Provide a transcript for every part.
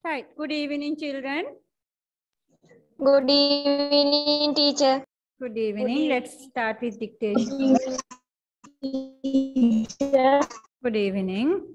Hi, good evening, children. Good evening, teacher. Good evening. Let's start with dictation. Teacher. Good evening.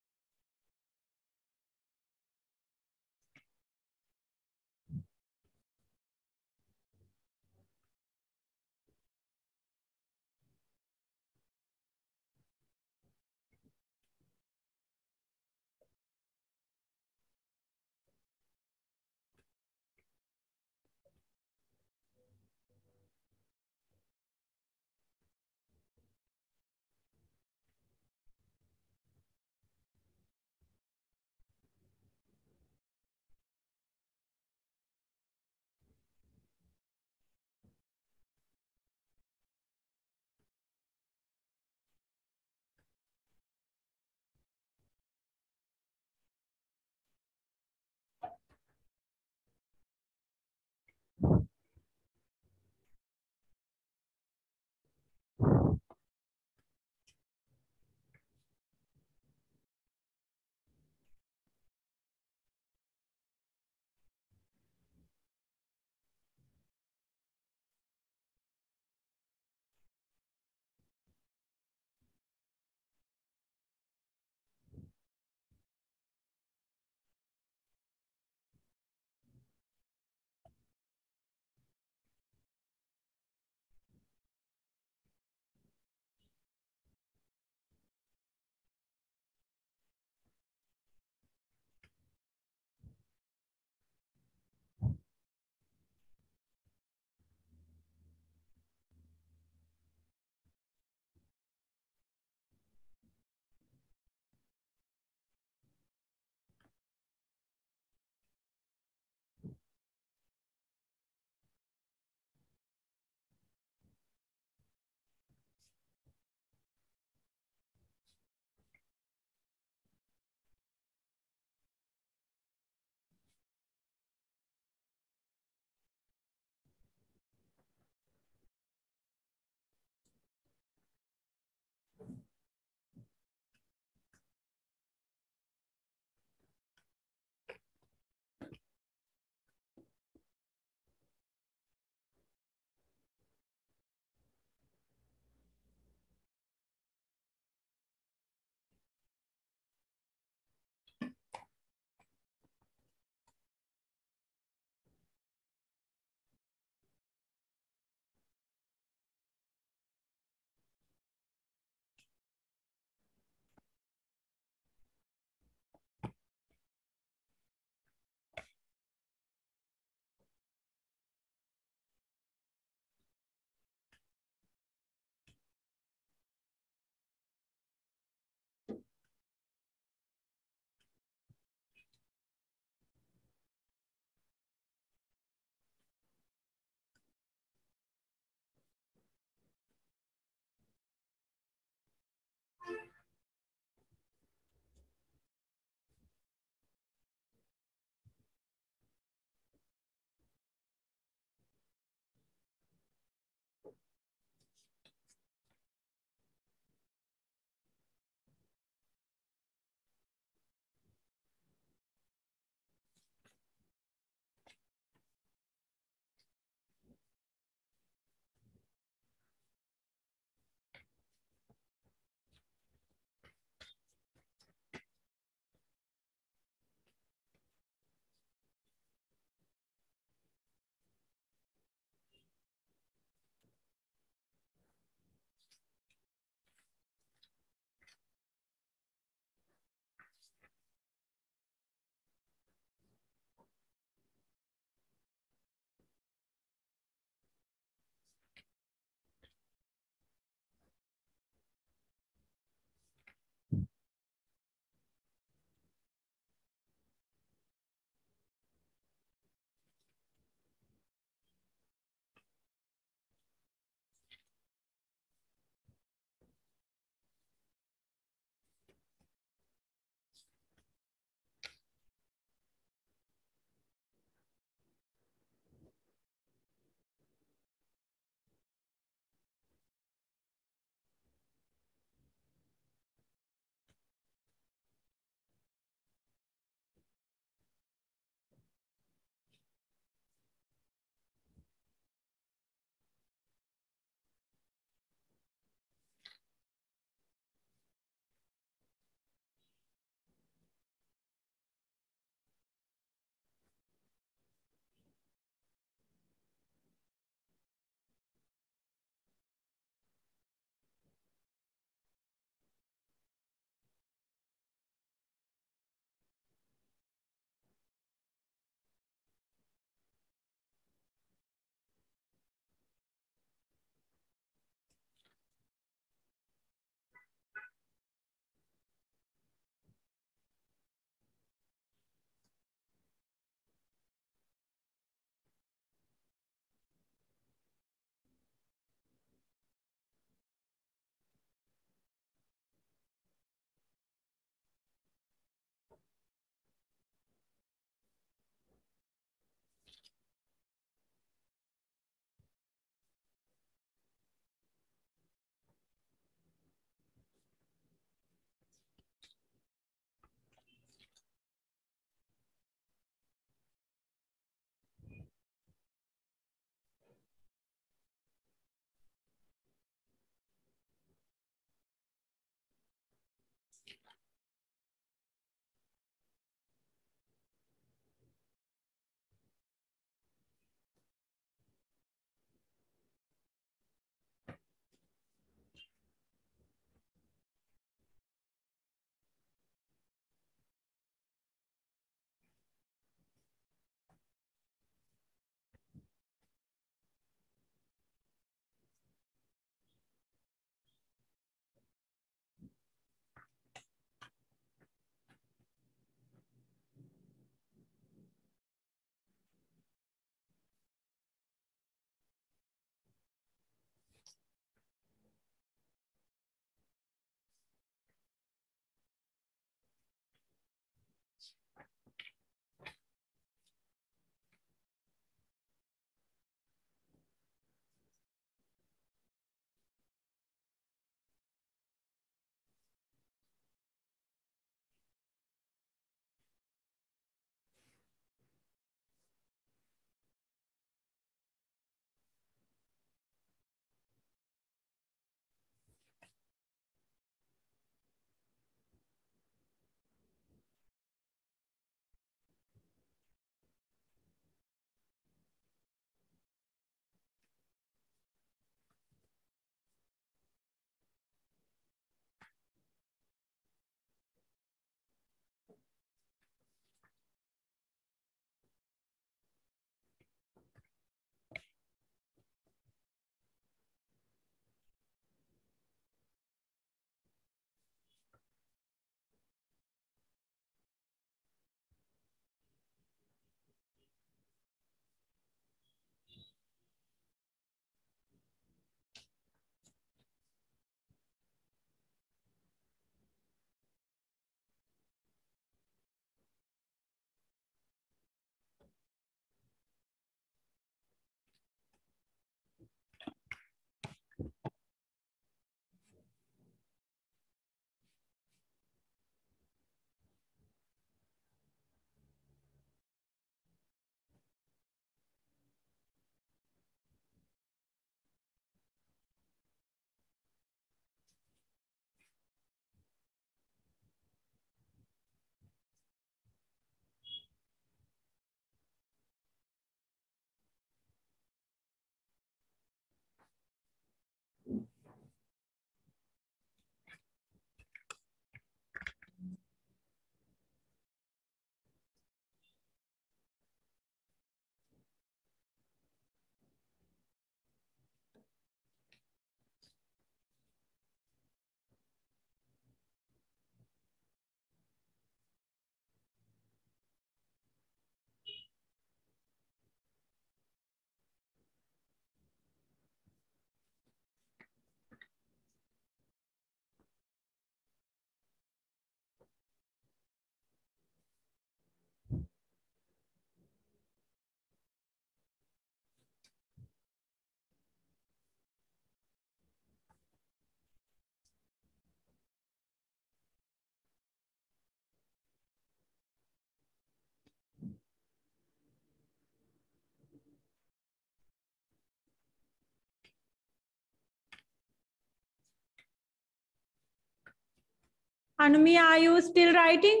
Anumi, are you still writing?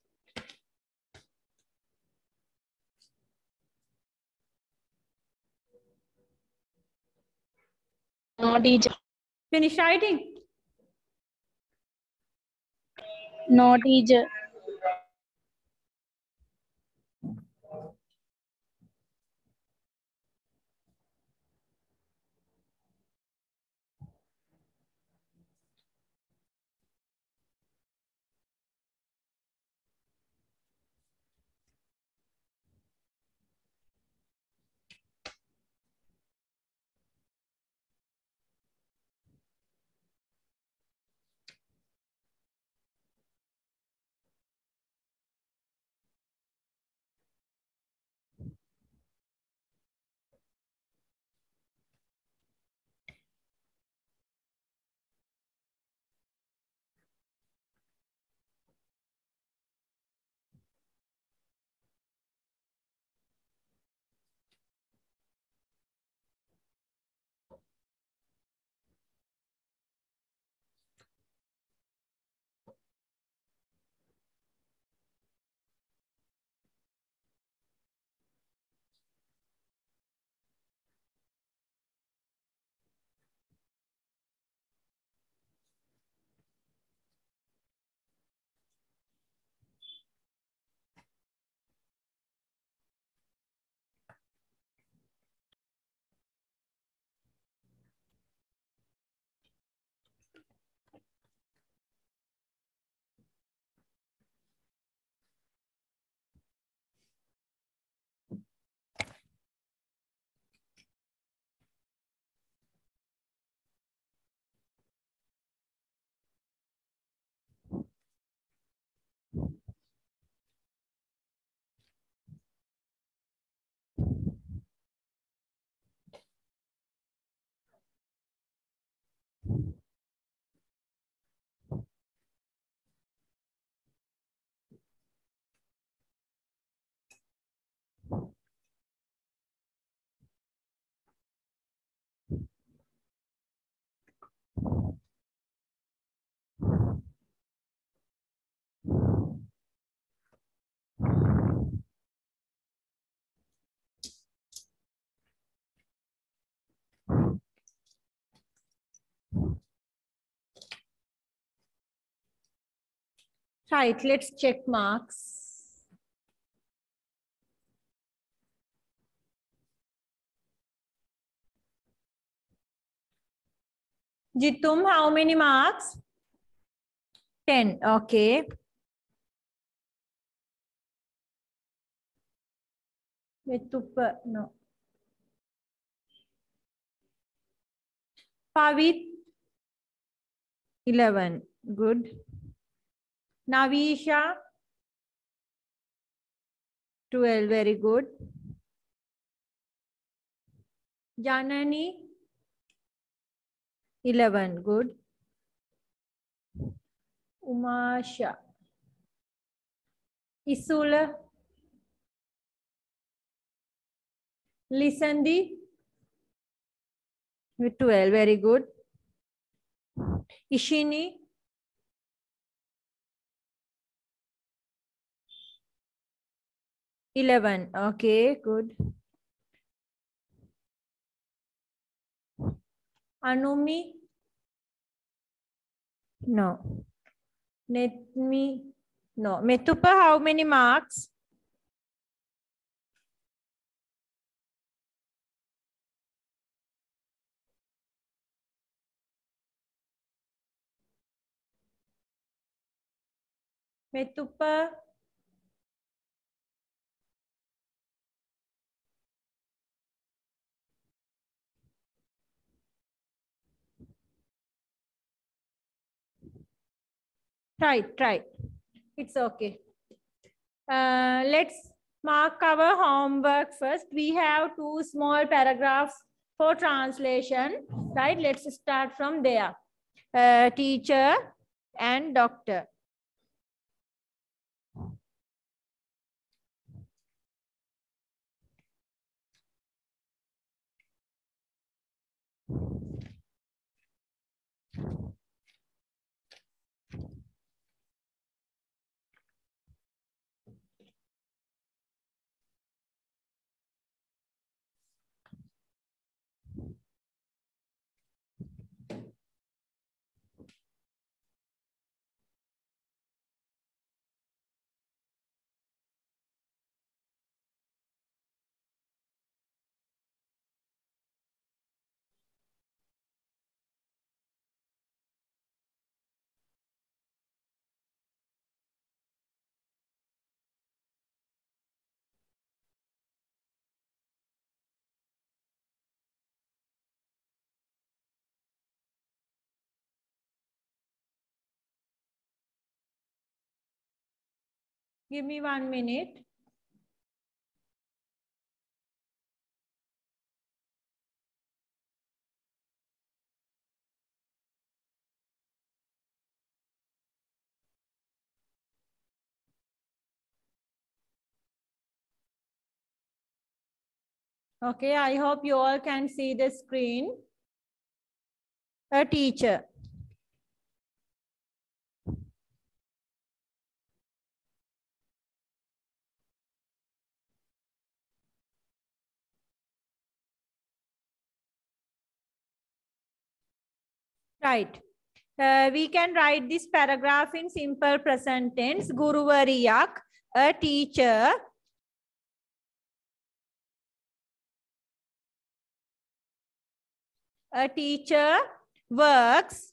No, teacher. Finish writing? No, teacher. Right, let's check marks. Jitum, how many marks? 10, okay. Metupa, no. Pavit, 11, good. Navisha, 12, very good. Janani, 11, good. Umasha, Isula, Lisandi, with 12, very good. Ishini, $11, okay, good. Anumi, no. Netmi, no. Metupa, how many marks? Metupa, try. It's okay. Let's mark our homework first. We have 2 small paragraphs for translation, right? Let's start from there. Teacher and doctor. Give me 1 minute. Okay, I hope you all can see the screen. A teacher. Right. We can write this paragraph in simple present tense. Guruvariyak, a teacher. A teacher works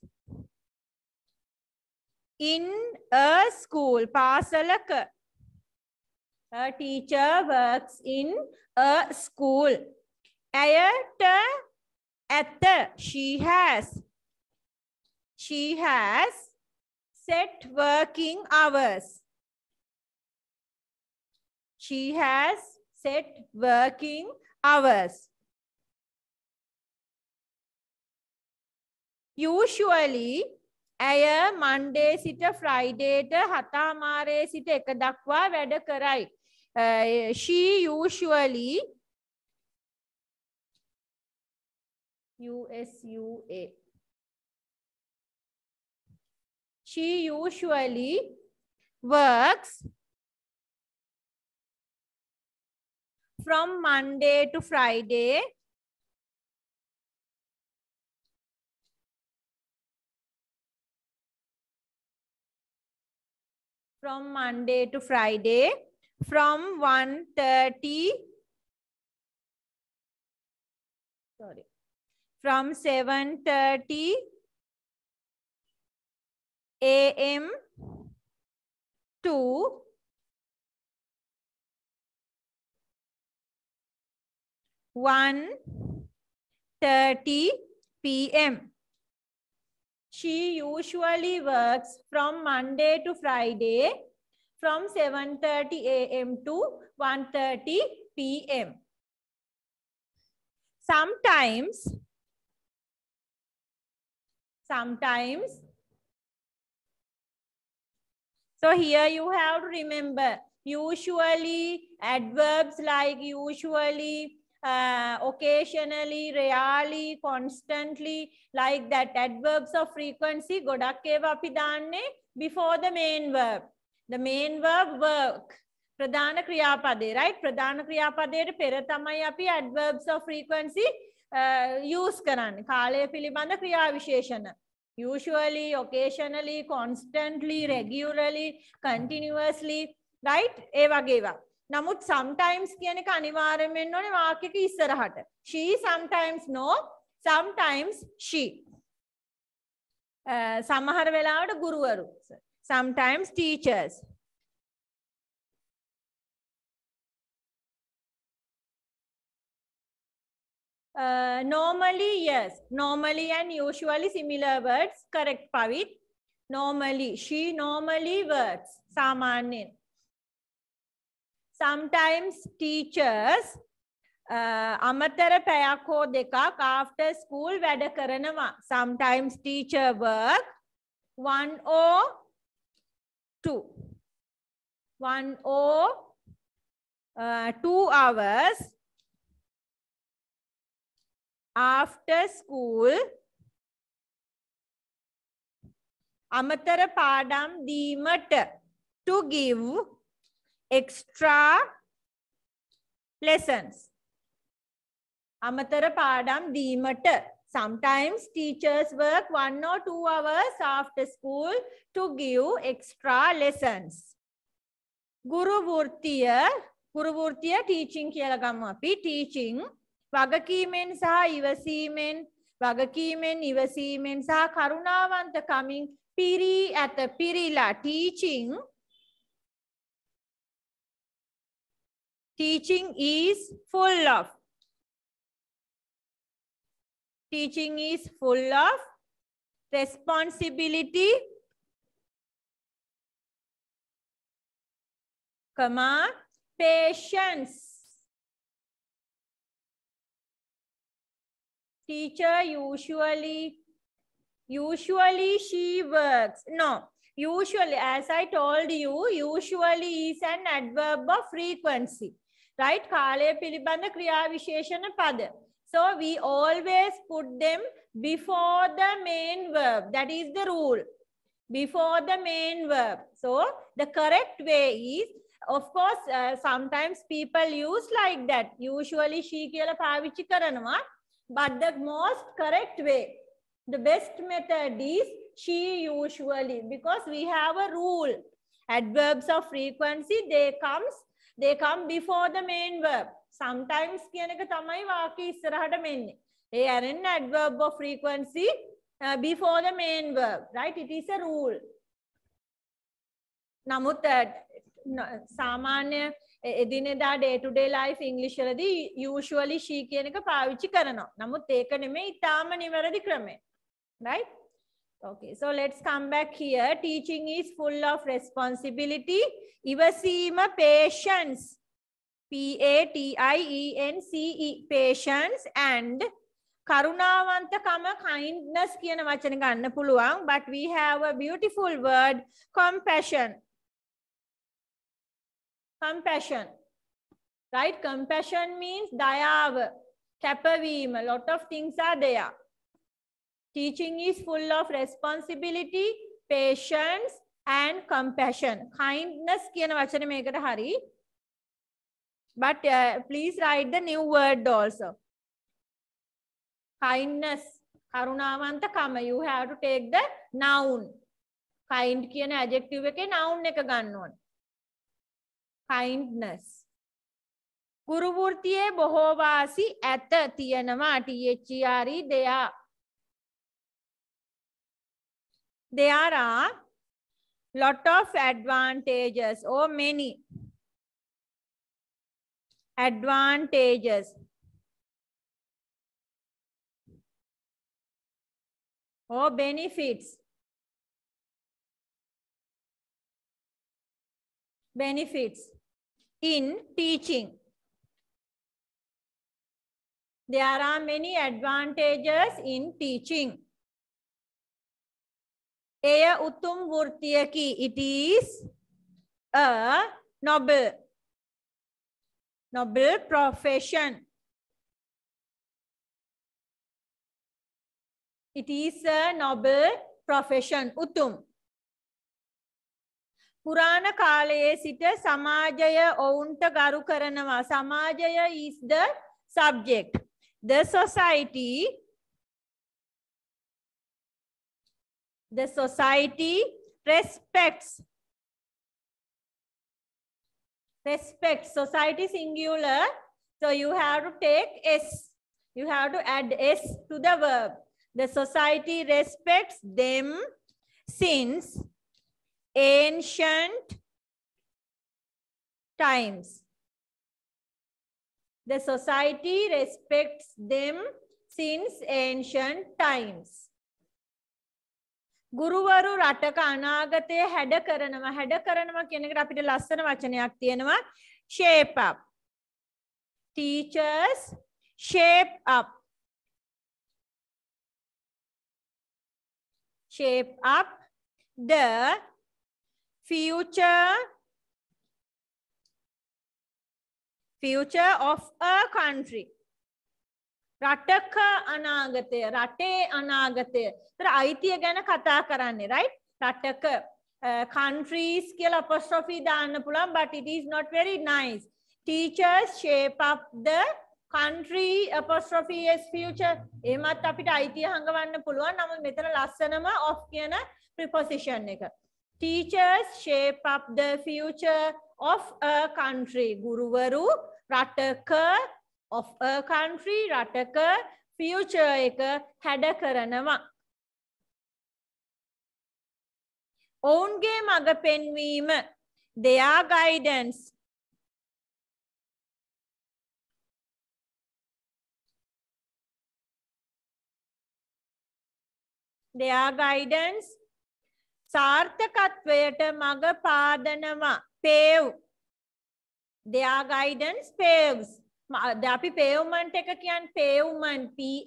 in a school. Pasalaka. A teacher works in a school. Ayata at she has set working hours. She has set working hours. Usually, ඇය Monday සිට Friday ට 7:00 සිට 1 දක්වා වැඩ කරයි. She usually USUA. She usually works from Monday to Friday. From Monday to Friday, from 7:30 a.m. to 1:30 p.m. She usually works from Monday to Friday from 7:30 a.m. to 1:30 p.m. Sometimes, so here you have to remember, usually, adverbs like usually, occasionally, rarely, constantly, like that. Adverbs of frequency, godak ewa api danne before the main verb. The main verb work. Pradhana kriyapade, right? Pradhana kriyapade pera tamai api adverbs of frequency use karanne. Kale pilibanda kriya visheshana. Usually, occasionally, constantly, regularly, continuously, right? Eva geva. Namut sometimes කියන එක අනිවාර්යයෙන් වෙන්න ඕනේ වාක්‍යයක ඉස්සරහට. She sometimes no, sometimes she. සමහර වෙලාවට ගුරුවරු. Sometimes teachers. Normally, yes. Normally and usually similar words. Correct, Pavit. Normally. She normally works. Samanyan. Sometimes teachers අමතර පැයක් හෝ දෙකක් after school වැඩ කරනවා. Sometimes teacher work 1 or 2 hours after school අමතර පාඩම් දීමට to give extra lessons. අමතර පාඩම් දීමට. Sometimes teachers work 1 or 2 hours after school to give extra lessons. ගුරු වෘත්තිය teaching කියලා ගමු අපි. Teaching වගකීමෙන් සහ ඉවසීමෙන් සහ කරුණාවන්ත කමින් පිරී ඇත පිරීලා. Teaching is full of. Teaching is full of responsibility comma, patience. Teacher, usually she works. No, usually, as I told you, usually is an adverb of frequency. Right? Kale pilibanda kriya visheshana pada. So we always put them before the main verb. That is the rule. Before the main verb. So the correct way is, of course, sometimes people use like that. Usually she kiyala pavichchi karanawa. But the most correct way, the best method is she usually, because we have a rule. Adverbs of frequency, they come before the main verb. Sometimes kiyaneka thamai waki isarahata menne. They are an adverb of frequency before the main verb, right? It is a rule. Namuth samanya එදිනෙදා day to day life English වලදී usually she කියන එක පාවිච්චි කරනවා. නමුත් ඒක නෙමෙයි ඊටාම නිවැරදි ක්‍රමය. Right? Okay, so let's come back here. Teaching is full of responsibility. ඉවසීම, patience. PATIENCE, patience, and කරුණාවන්තකම, kindness කියන වචන ගන්න පුළුවන්. But we have a beautiful word, compassion. Compassion, right? Compassion means dayawa, kapawima. A lot of things are there. Teaching is full of responsibility, patience, and compassion. Kindness kiyana vachana mekata hari. But please write the new word also. Kindness, karunawantakama. You have to take the noun. Kind kiyana adjective එක noun එක ගන්න ඕන. Kindness. ගුරු වෘත්තියේ බොහෝ වාසි ඇත තියෙනවා. THERE, there are lot of advantages or many advantages or benefits in teaching. There are many advantages in teaching. Eya utum vurtiyaki. It is a noble profession. It is a noble profession. Utum. පුරාණ කාලයේ සිට සමාජය ඔවුන්ට ගරු කරනවා. සමාජය is the subject. The society respects. Society singular. So you have to take S. You have to add S to the verb. The society respects them since ancient times. The society respects them since ancient times. ගුරුවරු රටක අනාගතය හැඩ කරනවා. හැඩ කරනවා කියන එකට අපිට ලස්සන වචනයක් තියෙනවා. shape up. Teachers shape up. Shape up the future of a country. රටක අනාගතය, රටේ අනාගතය. ඒතර අයිතිය ගැන කතා කරන්නේ, right? රටක countries කියලා apostrophe දාන්න පුළුවන්, but it is not very nice. Teachers shape up the country apostrophe s future. එහෙමත් අපිට අයිතිය හංගවන්න පුළුවන්. නමුත් මෙතන ලස්සනම of කියන preposition එක. Teachers shape up the future of a country. ගුරුවරු රටක of a country, රටක future එක හැඩ කරනවා. ඔවුන්ගේ මඟ පෙන්වීම, their guidance. Their guidance සාර්ථකත්වයට මඟ පාදනවා. pave. their guidance paves. අපි pavement එක කියන්නේ pavement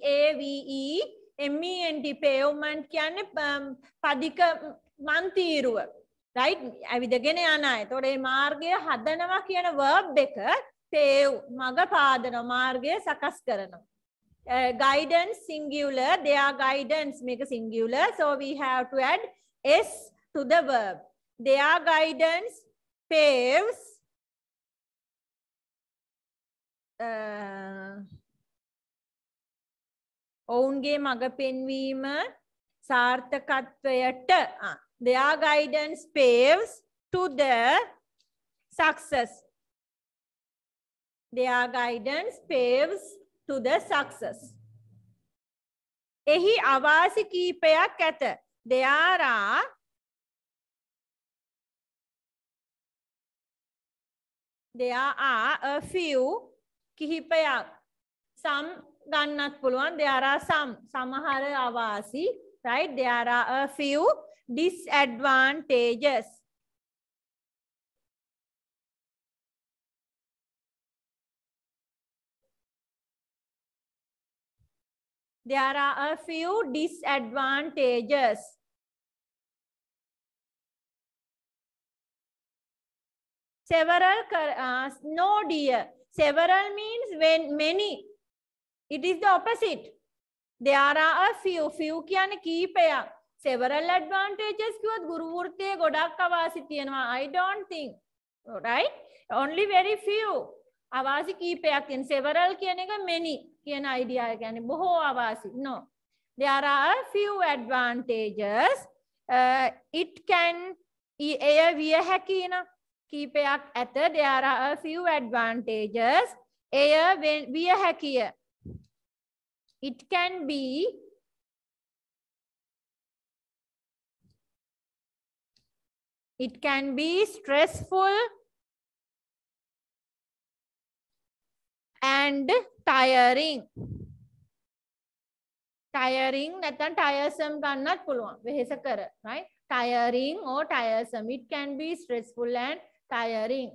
PAVEMENT pavement කියන්නේ පදික මන්තිරුව right ඇවිදගෙන යන අය. එතකොට මේ මාර්ගය හදනවා කියන verb එක pave මග පාදනවා මාර්ගය සකස් කරනවා. Guidance singular, their guidance make a singular, so we have to add s to the verb. Their guidance paves ඔවුන්ගේ මඟ පෙන්වීම සාර්ථකත්වයට their guidance paves to the success. Their guidance paves to the success. එහි අවාසි කීපයක් ඇත. There are a few කිහිපයක්. Some ගන්නත් පුළුවන්. There are some. සමහර අවාසි. Right? There are a few disadvantages. There are a few disadvantages. Several, no dear. Several means when many. It is the opposite. There are a few. Few කියන්නේ කීපයක්. Several advantages කිව්වොත් ගුරු වෘත්තයේ ගොඩක් අවාසි තියෙනවා. I don't think. Right? Only very few. අවාසි කීපයක් තියෙන. Several කියන එක many කියන idea එක කියන්නේ බොහෝ අවාසි. No. There are a few advantages. It can එය විය හැකි න කීපයක් ඇත. There are a few advantages. එය විය හැකිය. It can be stressful and tiring. Tiring නැත්නම් tiresome ගන්නත් පුළුවන්. වෙහෙස කර, right? Tiring or tiresome. It can be stressful and tiring.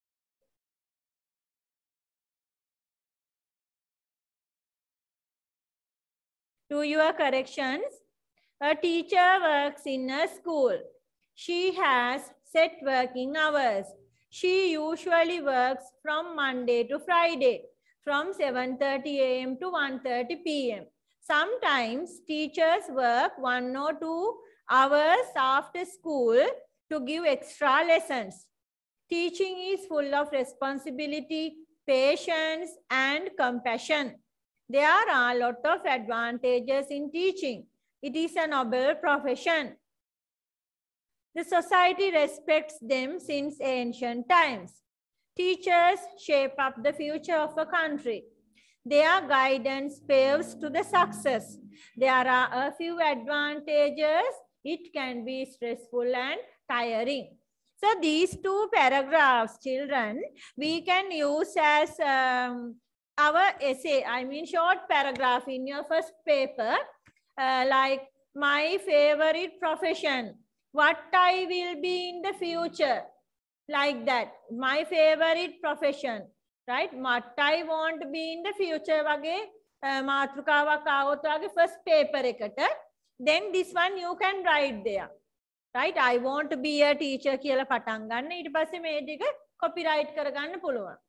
To your corrections, a teacher works in a school. She has set working hours. She usually works from Monday to Friday, from 7:30 a.m. to 1:30 p.m. Sometimes teachers work 1 or 2 hours after school to give extra lessons. Teaching is full of responsibility, patience, and compassion. There are a lot of advantages in teaching. It is a noble profession. The society respects them since ancient times. Teachers shape up the future of a country. Their guidance paves to the success. There are a few advantages. It can be stressful and tiring. So these two paragraphs, children, we can use as our essay, I mean short paragraph in your first paper, like my favorite profession, what I will be in the future, like that. My favorite profession, right? What I want to be in the future වගේ මාතෘකාවක් ආවොත් වගේ first paper එකට, then this one you can write there, right? I want to be a teacher කියලා පටන් ගන්න. ඊට පස්සේ මේ ටික copyright කරගන්න පුළුවන්.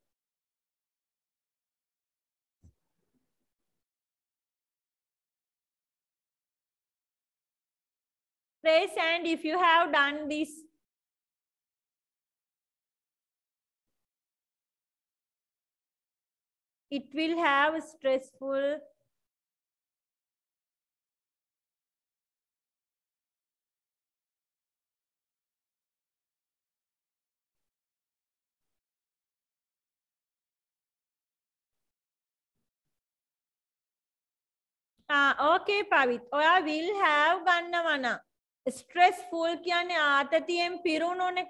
Raise hand if you have done this. It will have stressful okay Pavit. ඔයා will have ගන්නවා නම් stressful කියන්නේ ආතතියෙන් පිරුණුනේ.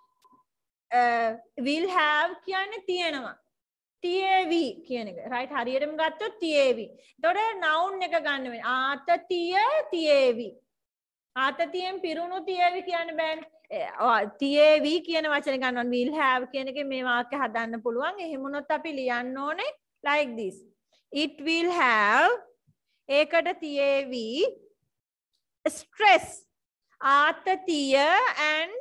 Will have කියන්නේ තියෙනවා. TAV කියන එක. right හරියටම ගත්තොත් TAV. එතකොට noun එක ගන්න වෙන්නේ. ආතතිය TAV. ආතතියෙන් පිරුණු TAV කියන්න බෑනේ. තියේවි කියන වචන ගන්නවා will have කියන එකේ මේ වාක්‍ය හදන්න පුළුවන්. එහෙම වුණොත් අපි ලියන්න ඕනේ like this. It will have ඒකට තියේවි stress ආතතිය and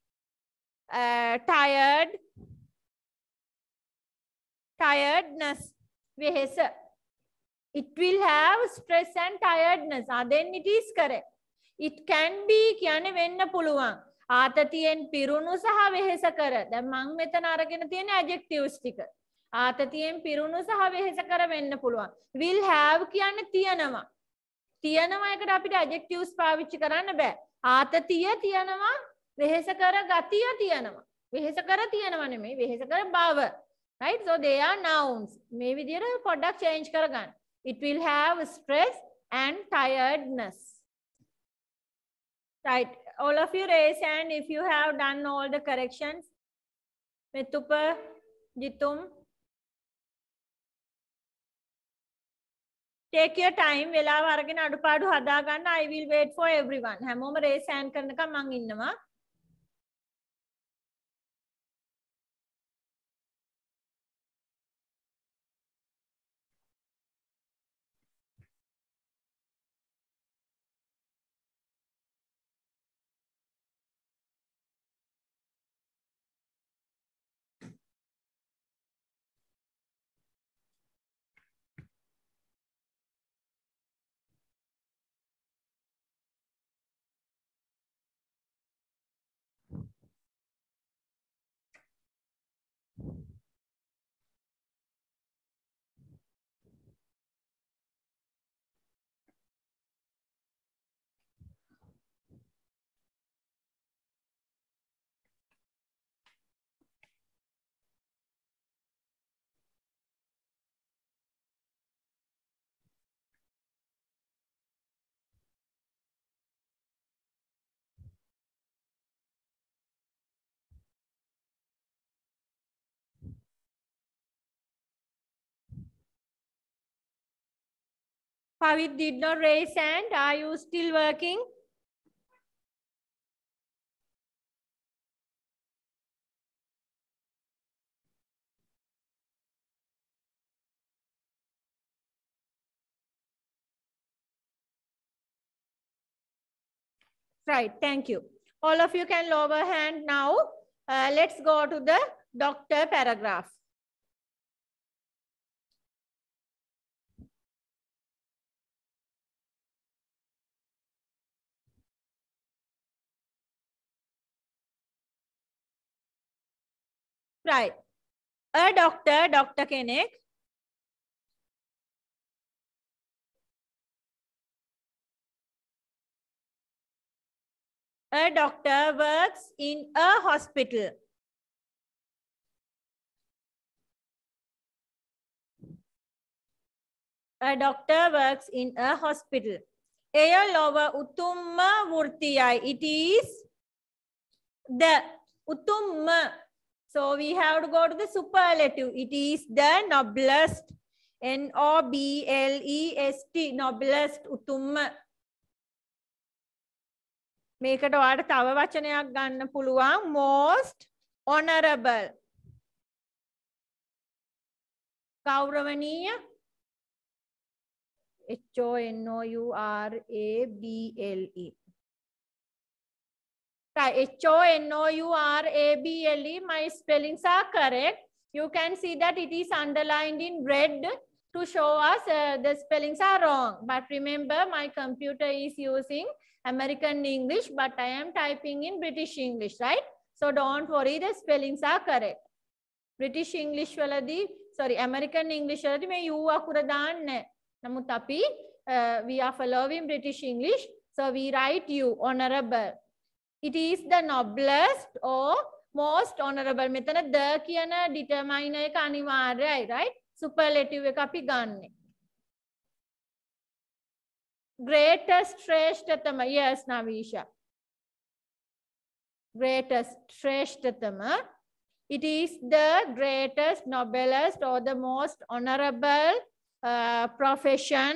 tiredness වෙහෙස. It will have stress and tiredness. then it is correct. It can be කියන්නේ වෙන්න පුළුවන්. ආතතියෙන් පිරුණු සහ වෙහෙසකර. දැන් මම මෙතන අරගෙන තියෙන adjectives ටික. ආතතියෙන් පිරුණු සහ වෙහෙසකර වෙන්න පුළුවන්. will have කියන්නේ තියනවා. තියනවා එකට අපිට adjectives පාවිච්චි කරන්න බෑ. ආතතිය තියනවා, වෙහෙසකර ගතිය තියනවා. වෙහෙසකර තියනවා නෙමෙයි, වෙහෙසකර බව. Right? So they are nouns. මේ විදිහට පොඩ්ඩක් change කරගන්න. It will have stress and tiredness. Right. All of you raise hand if you have done all the corrections. Metupa, Jitum. Take your time. වෙලාව අරගෙන අඩුපාඩු හදා ගන්න. I will wait for everyone. හැමෝම raise hand කරනකම් මං ඉන්නවා. Pavit did not raise hand. Are you still working? Right, thank you. All of you can lower hand now. Let's go to the doctor paragraph. Right. A doctor කෙනෙක් A doctor works in a hospital. A doctor works in a hospital. එය ලොව උතුම්ම වෘත්තියයි. It is the උතුම්ම. So we have to go to the superlative. It is the noblest. Noblest. Noblest. උතුම්ම. මේකට ඔයාලට තව වචනයක් ගන්න පුළුවන්. Most honorable. ගෞරවනීය. HONOURABLE. Right, HONOURABLE. My spellings are correct. You can see that it is underlined in red to show us the spellings are wrong. But remember, my computer is using American English, but I am typing in British English, right? So don't worry, the spellings are correct. British English sorry, American English වලදී මේ U අකුර දාන්නේ. නමුත් අපි we are following British English, so we write U, honorable. It is the noblest or most honorable. මෙතන the කියන determiner එක අනිවාර්යයි, right? Superlative එක අපි ගන්නෙ. Greatest ශ්‍රේෂ්ඨතම. Yes, Navisha. Greatest ශ්‍රේෂ්ඨතම. It is the greatest, noblest or the most honorable profession.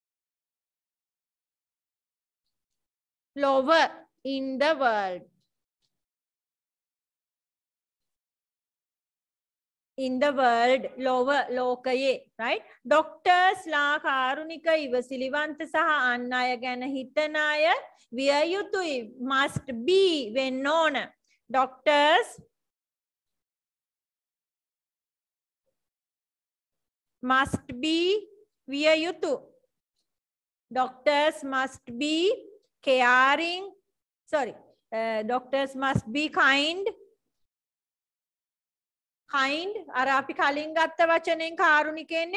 Lower in the world. in the world ලෝකයේ right doctors ලා කාරුණික ඉවසිලිවන්ත සහ අන් අය ගැන හිතන අය විය යුතුයි must be වෙන්න ඕන doctors must be විය යුතු doctors must be caring doctors must be kind අර අපි කලින් ගත්ත වචනෙන් කාරුණික එන්නේ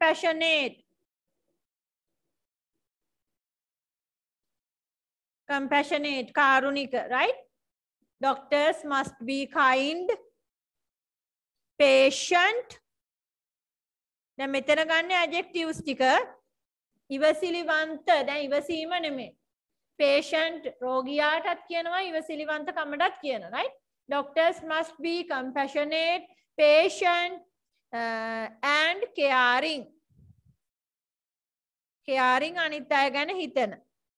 compassionate කාරුණික right doctors must be kind patient දැන් මෙතන ගන්න adjectives ටික ඉවසිලිවන්ත දැන් ඉවසීම නෙමෙයි patient රෝගියාටත් කියනවා ඉවසිලිවන්තකමටත් කියනවා right doctors must be compassionate patient and caring අනිත් අය ගැන හිතන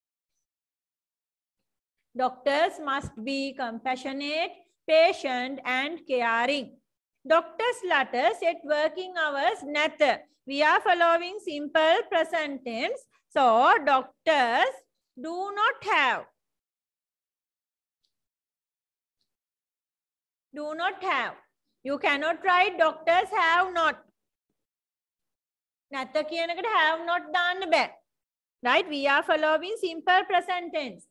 doctors must be compassionate patient and caring doctors ලට set working hours නැත we are following simple present tense so doctors do not have you cannot write doctors have not නැත කියන එකට have not දාන්න බෑ right we are following simple present tense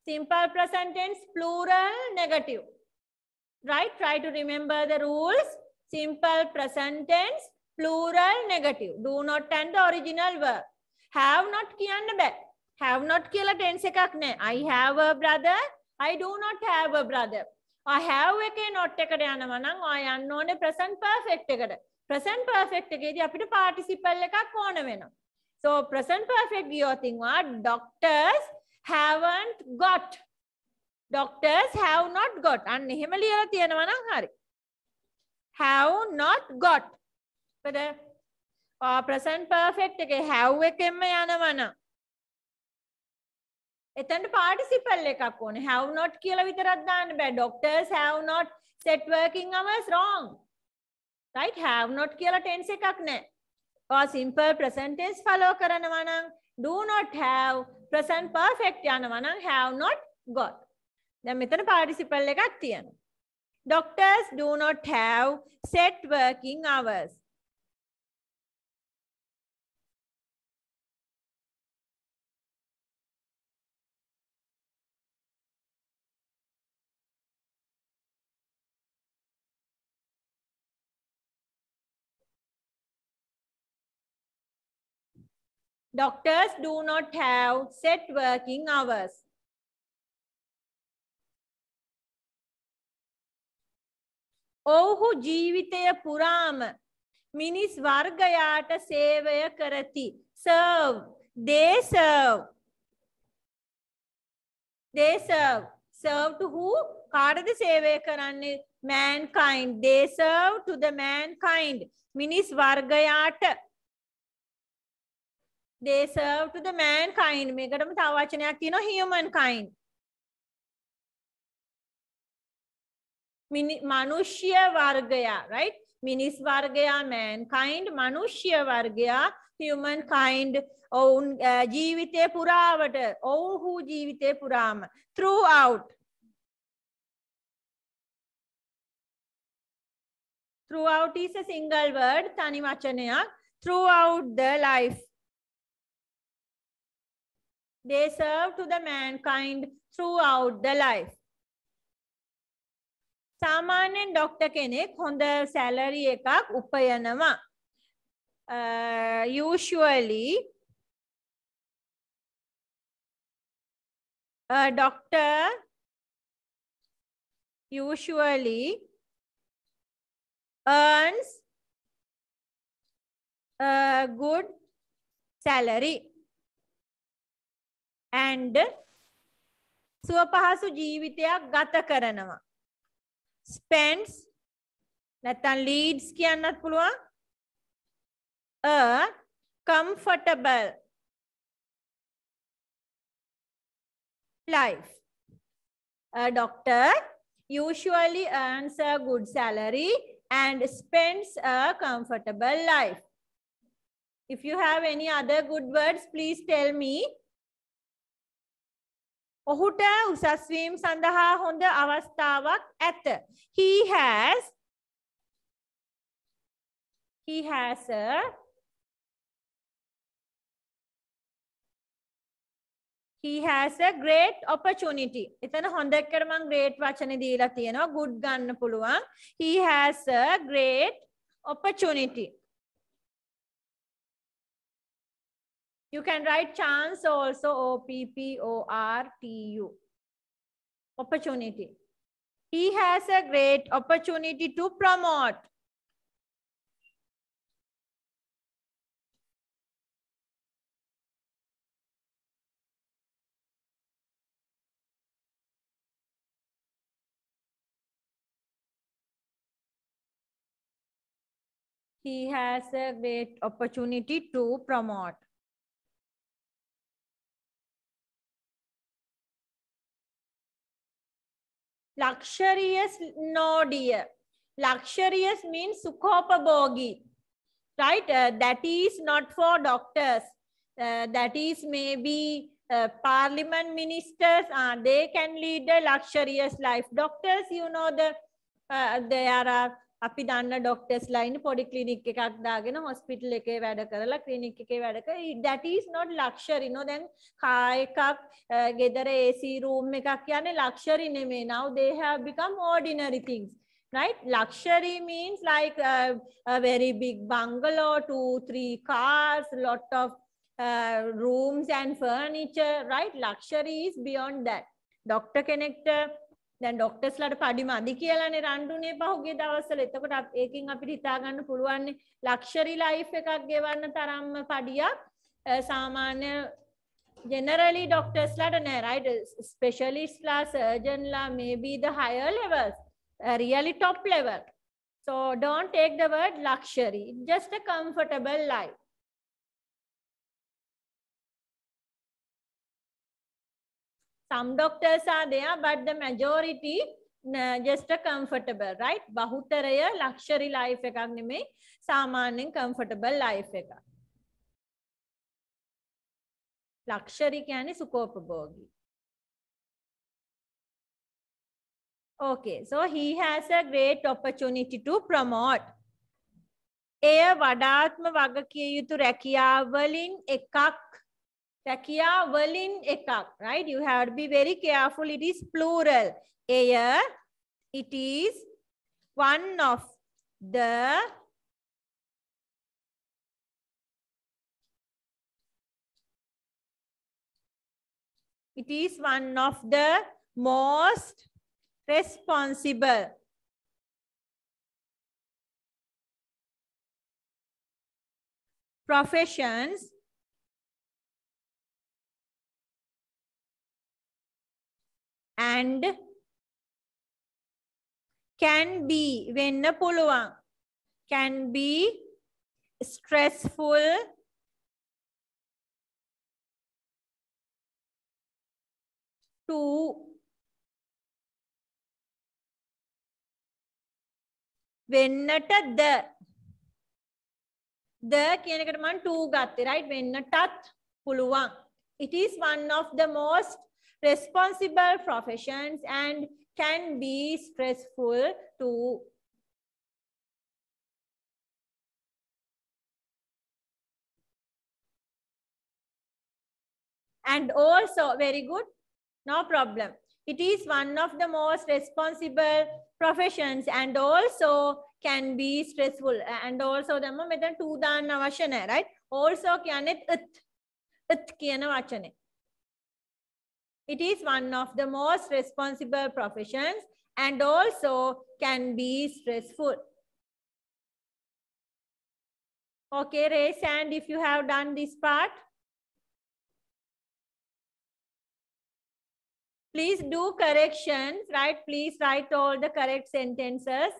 plural negative right try to remember the rules simple present tense plural negative do not and the original verb have not කියන්න බෑ have not කියලා tense එකක් නෑ I have a brother I do not have a brother I have එකේ not එකට යනවා නම් ඔය යන්න ඕනේ present perfect එකට present perfect එකේදී අපිට participle එකක් ඕන වෙනවා so present perfect ගියොත් ඉන්නවා doctors haven't got doctors have not got අන්න එහෙම ලියලා තියෙනවා නම් හරි have not got but present perfect එකේ have එකෙන්ම යනවා නම් එතනට participle එකක් ඕනේ have not කියලා විතරක් දාන්න බෑ doctors have not set working hours wrong right have not කියලා tense එකක් නැහැ or simple present tense follow කරනවා නම් do not have present perfect යනවා නම් have not got දැන් මෙතන participle එකක් තියෙනවා doctors do not have set working hours doctors do not have set working hours ඔවුහු ජීවිතය පුරාම මිනිස් වර්ගයාට සේවය කරති serve they serve serve to who කාටද සේවය කරන්නේ mankind they serve to the mankind මිනිස් වර්ගයාට they serve to the mankind මේකටම තව වචනයක් තියෙනවා humankind මනුෂ්‍ය වර්ගයා right මිනිස් වර්ගයා mankind මනුෂ්‍ය වර්ගයා humankind ඔවුන් ජීවිතේ පුරාවට ඔවුහු ජීවිතේ පුරාම throughout is a single word තනි වචනයක් throughout the life they serve to the mankind throughout the life සාමාන්‍යයෙන් ડોක්ටර් කෙනෙක් හොඳ සැලරි එකක් උපයනවා usually a doctor usually earns a good salary and සුවපහසු ජීවිතයක් ගත කරනවා spends නැත්නම් leads කියන්නත් පුළුවන් a comfortable life a doctor usually earns a good salary and spends a comfortable life. If you have any other good words, please tell me. ඔහුට උසස් වීම සඳහා හොඳ අවස්ථාවක් ඇත. He has a great opportunity. එතන හොඳකට මම great වචනේ දීලා තියෙනවා. good ගන්න පුළුවන්. He has a great opportunity. You can write chance also, OPPORTU. Opportunity. He has a great opportunity to promote. He has a great opportunity to promote. Luxurious, no dear. Luxurious means sukhopabogi, right? That is not for doctors. That is maybe parliament ministers. They can lead a luxurious life. Doctors, you know, there are අපි දන්න doctors line පොඩි clinic එකක් දාගෙන hospital එකේ වැඩ කරලා clinic එකේ වැඩ කරලා that is not luxury no දැන් කාර් එකක් ගෙදර AC room එකක් කියන්නේ luxury නෙමෙයි. Now they have become ordinary things, right? Luxury means like a very big bungalow, 2-3 cars, lot of rooms and furniture, right? Luxury is beyond that. Doctor කෙනෙක්ට දැන් doctors ලාට පඩි මදි කියලානේ රණ්ඩුනේ පහුගිය දවස්වල. එතකොට ඒකෙන් අපිට හිතා ගන්න පුළුවන් ලක්ෂරි ලයිෆ් එකක් ගෙවන්න තරම්ම පඩියක් සාමාන්‍ය generally doctors ලාට නෑ, right? Specialists ලා, surgeon ලා, maybe the higher levels, really top level. So don't take the word luxury, just a comfortable life. Some doctors are there, but the majority just a comfortable, right? Bahutaraya luxury life එකක් නෙමෙයි, සාමාන්‍යයෙන් comfortable life එකක්. Luxury කියන්නේ සුඛෝපභෝගී. Okay, so he has a great opportunity to promote. එය වඩාත්ම වගකිය යුතු රැකියාවලින් එකක්. රැකියාවලින් එකක්, right? You have to be very careful. It is plural. එය, it is one of the most responsible professions and can be වෙන්න පුළුවන්, can be stressful to වෙන්නට the කියන එකට මම to ගත්තේ, right? වෙන්නටත් පුළුවන්. It is one of the most responsible professions and can be stressful too. And also, very good, no problem. It is one of the most responsible professions and also can be stressful. And also, දැම්ම මෙතන to දාන්න අවශ්‍ය නැහැ, right? Also කියන්නේත් it කියන වචනේ. It is one of the most responsible professions and also can be stressful. Okay, raise hand if you have done this part. Please do corrections, right? Please write all the correct sentences.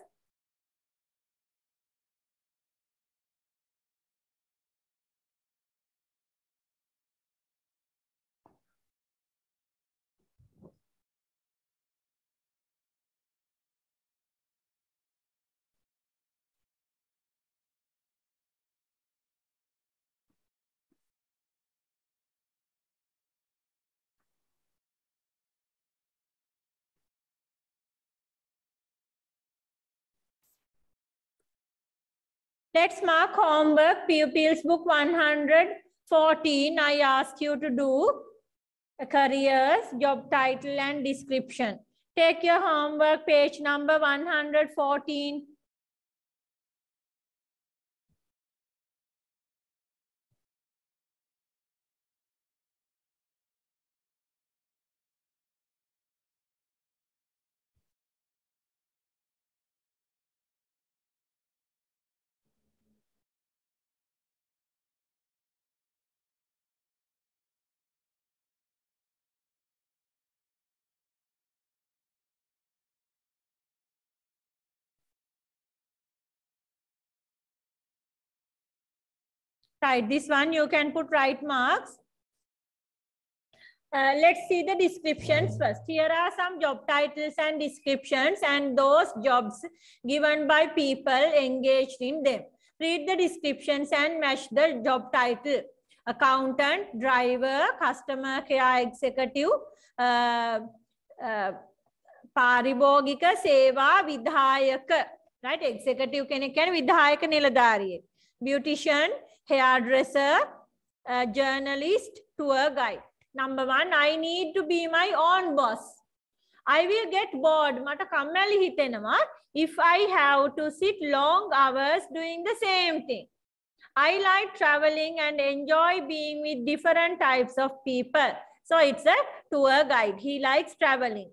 Let's mark homework, Pupils Book 114. I ask you to do careers, job title and description. Take your homework, page number 114. Right, this one you can put right marks. Let's see the descriptions first. Here are some job titles and descriptions and those jobs given by people engaged in them. Read the descriptions and match the job title. Accountant, driver, customer care executive, පාරිභෝගික සේවා විධායක, right? Executive කෙනෙක් කියන්නේ විධායක නිලධාරියෙක්. Beautician, hairdresser, journalist, tour guide. Number 1, I need to be my own boss. I will get bored. මට කම්මැලි හිතෙනවා if I have to sit long hours doing the same thing. I like traveling and enjoy being with different types of people. So it's a tour guide. He likes traveling.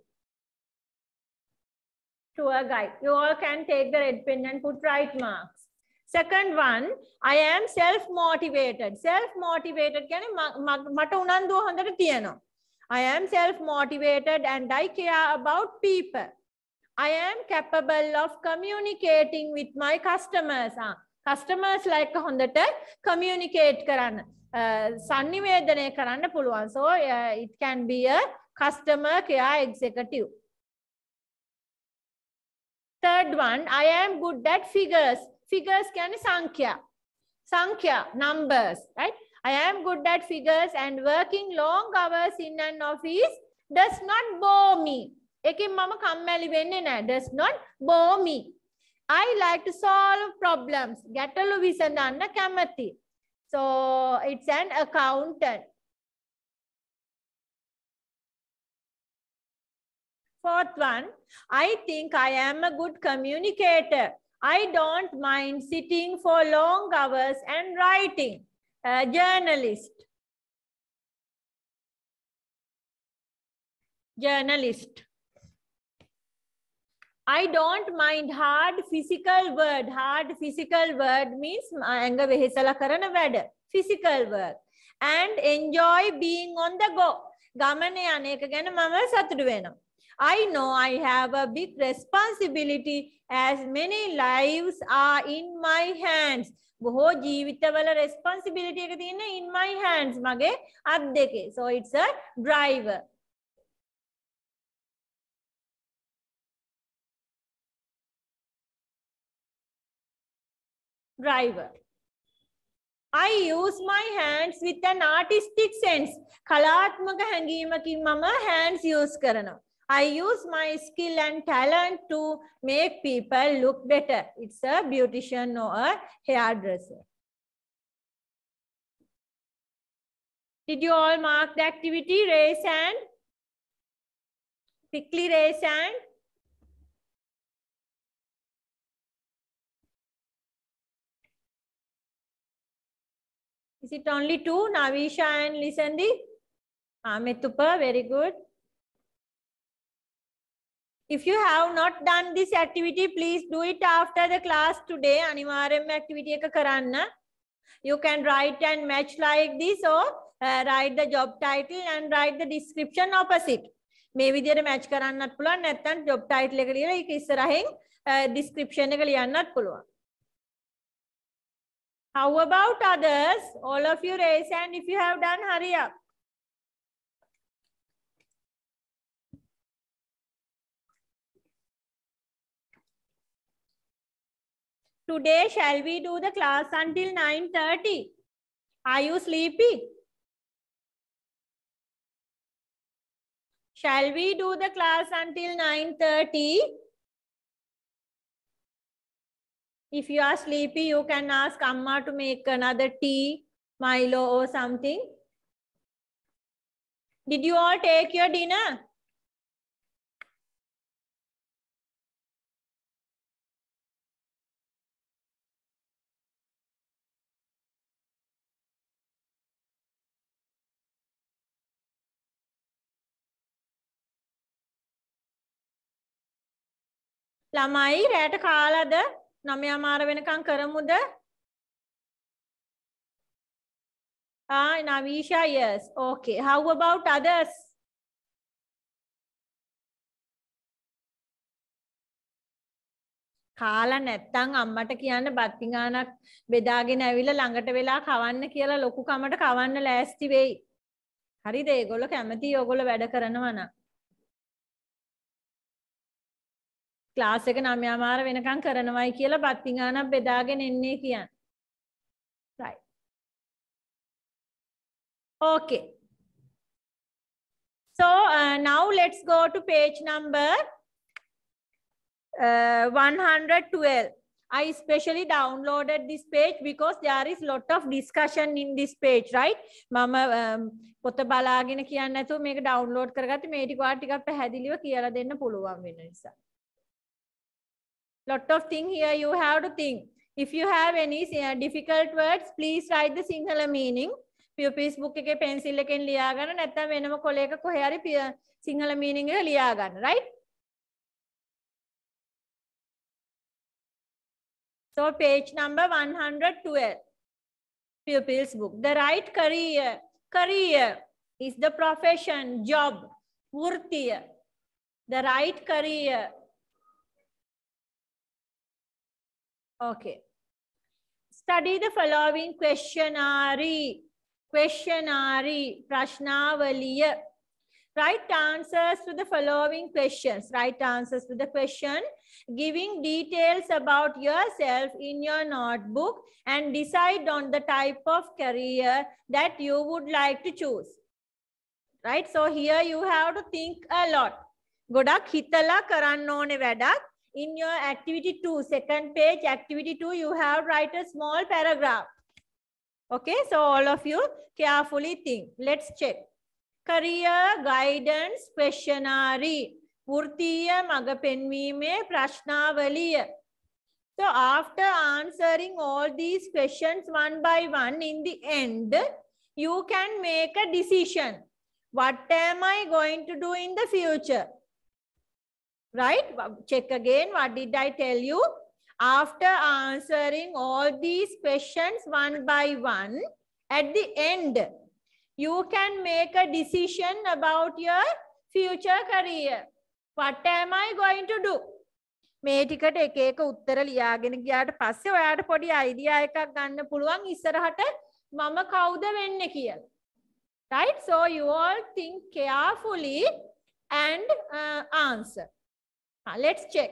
Tour guide. You all can take the red pen and put right marks. Second one, I am self-motivated. Self-motivated කියන්නේ මට උනන්දුව හොඳට තියෙනවා. I am self-motivated and I care about people. I am capable of communicating with my customers. Customers like හොඳට communicate කරන්න. sannivedanaya කරන්න පුළුවන්. So it can be a customer care executive. Third one, I am good at figures. Figures can be Sankhya, numbers, right? I am good at figures and working long hours in an office does not bore me. Ekin mama kammali wenne na, does not bore me. I like to solve problems. Gatalu visandanna kamathi. So it's an accountant. Fourth one, I think I am a good communicator. I don't mind sitting for long hours and writing. Journalist. I don't mind hard physical word. Hard physical word means anga wehesala karana wada. Physical work. And enjoy being on the go. Gamane aneka gana mama sathudu venam. I know I have a big responsibility as many lives are in my hands. බොහෝ ජීවිතවල responsibility එක තියෙන්නේ in my hands මගේ අත් දෙකේ. So it's a driver. Driver. I use my hands with an artistic sense. කලාත්මක හැඟීමකින් මම hands use කරනවා. I use my skill and talent to make people look better. It's a beautician or a hairdresser. Did you all mark the activity? Raise hand. Quickly raise hand. Is it only 2? Navisha and Lisandi? Ametupa, very good. If you have not done this activity, please do it after the class today. Aniwaryam activity එක කරන්න. You can write and match like this or write the job title and write the description opposite. මේ විදිහට match කරන්නත් පුළුවන් නැත්නම් job title එක ලියලා ඒක ඉස්සරහින් description එක ලියන්නත් පුළුවන්. How about others? All of you raise hand if you have done. Hurry up. Today, shall we do the class until 9:30? Are you sleepy? Shall we do the class until 9:30? If you are sleepy, you can ask Amma to make another tea, Milo or something. Did you all take your dinner? ළමයි රැට කාලාද 9 මාර වෙනකන් කරමුද? Navisha, yes. Okay. How about others? කාලා නැත්තම් අම්මට කියන්න බත් පිඟානක් බෙදාගෙන ඇවිල්ලා ළඟට වෙලා කවන්න කියලා ලොකු කමට කවන්න ලෑස්ති වෙයි. හරිද? ඒගොල්ලෝ කැමතියි ඕගොල්ලෝ වැඩ කරනවා නම්. ක්ලාස් එක 9 මාර වෙනකන් කරනවයි කියලා බත් පිඟානක් බෙදාගෙන එන්නේ කියන්නේ. Right. Okay. So now let's go to page number 112. I especially downloaded this page because there is lot of discussion in this page, right? Mama පොත බලාගෙන කියන්නේ නැතුව මේක download කරගත්තේ මේ ටික වාට ටිකක් පැහැදිලිව කියලා දෙන්න පුළුවන් වෙන නිසා. Lot of thing here you have to think. If you have any difficult words, please write the Sinhala meaning. Pupils book එකේ pencil එකෙන් ලියා ගන්න නැත්නම් වෙනම කොලයක කොහේ හරි සිංහල meaning එක ලියා ගන්න, right? So page number 112, pupils book. The right career. Career is the profession, job, vurtiya. The right career. Okay. Study the following questionnaire. Questionnaire, Prashnavaliya. Write answers to the following questions. Write answers to the question, giving details about yourself in your notebook and decide on the type of career that you would like to choose. Right? So here you have to think a lot. Godak hitala karanna ඕනේ වැඩක්. In your activity 2, second page, activity 2, you have write a small paragraph. Okay, so all of you carefully think. Let's check. Career guidance questionnaire. Vurtiya maga penweeme prashnavaliya. So after answering all these questions one by one, in the end, you can make a decision. What am I going to do in the future? Right? Check again. What did I tell you? After answering all these questions one by one, at the end, you can make a decision about your future career. What am I going to do? මේ ටිකට එක එක උත්තර ලියාගෙන ගියාට පස්සේ ඔයාට පොඩි idea එකක් ගන්න පුළුවන් ඉස්සරහට මම කවුද වෙන්නේ කියලා. Right? So you all think carefully and answer. Let's check.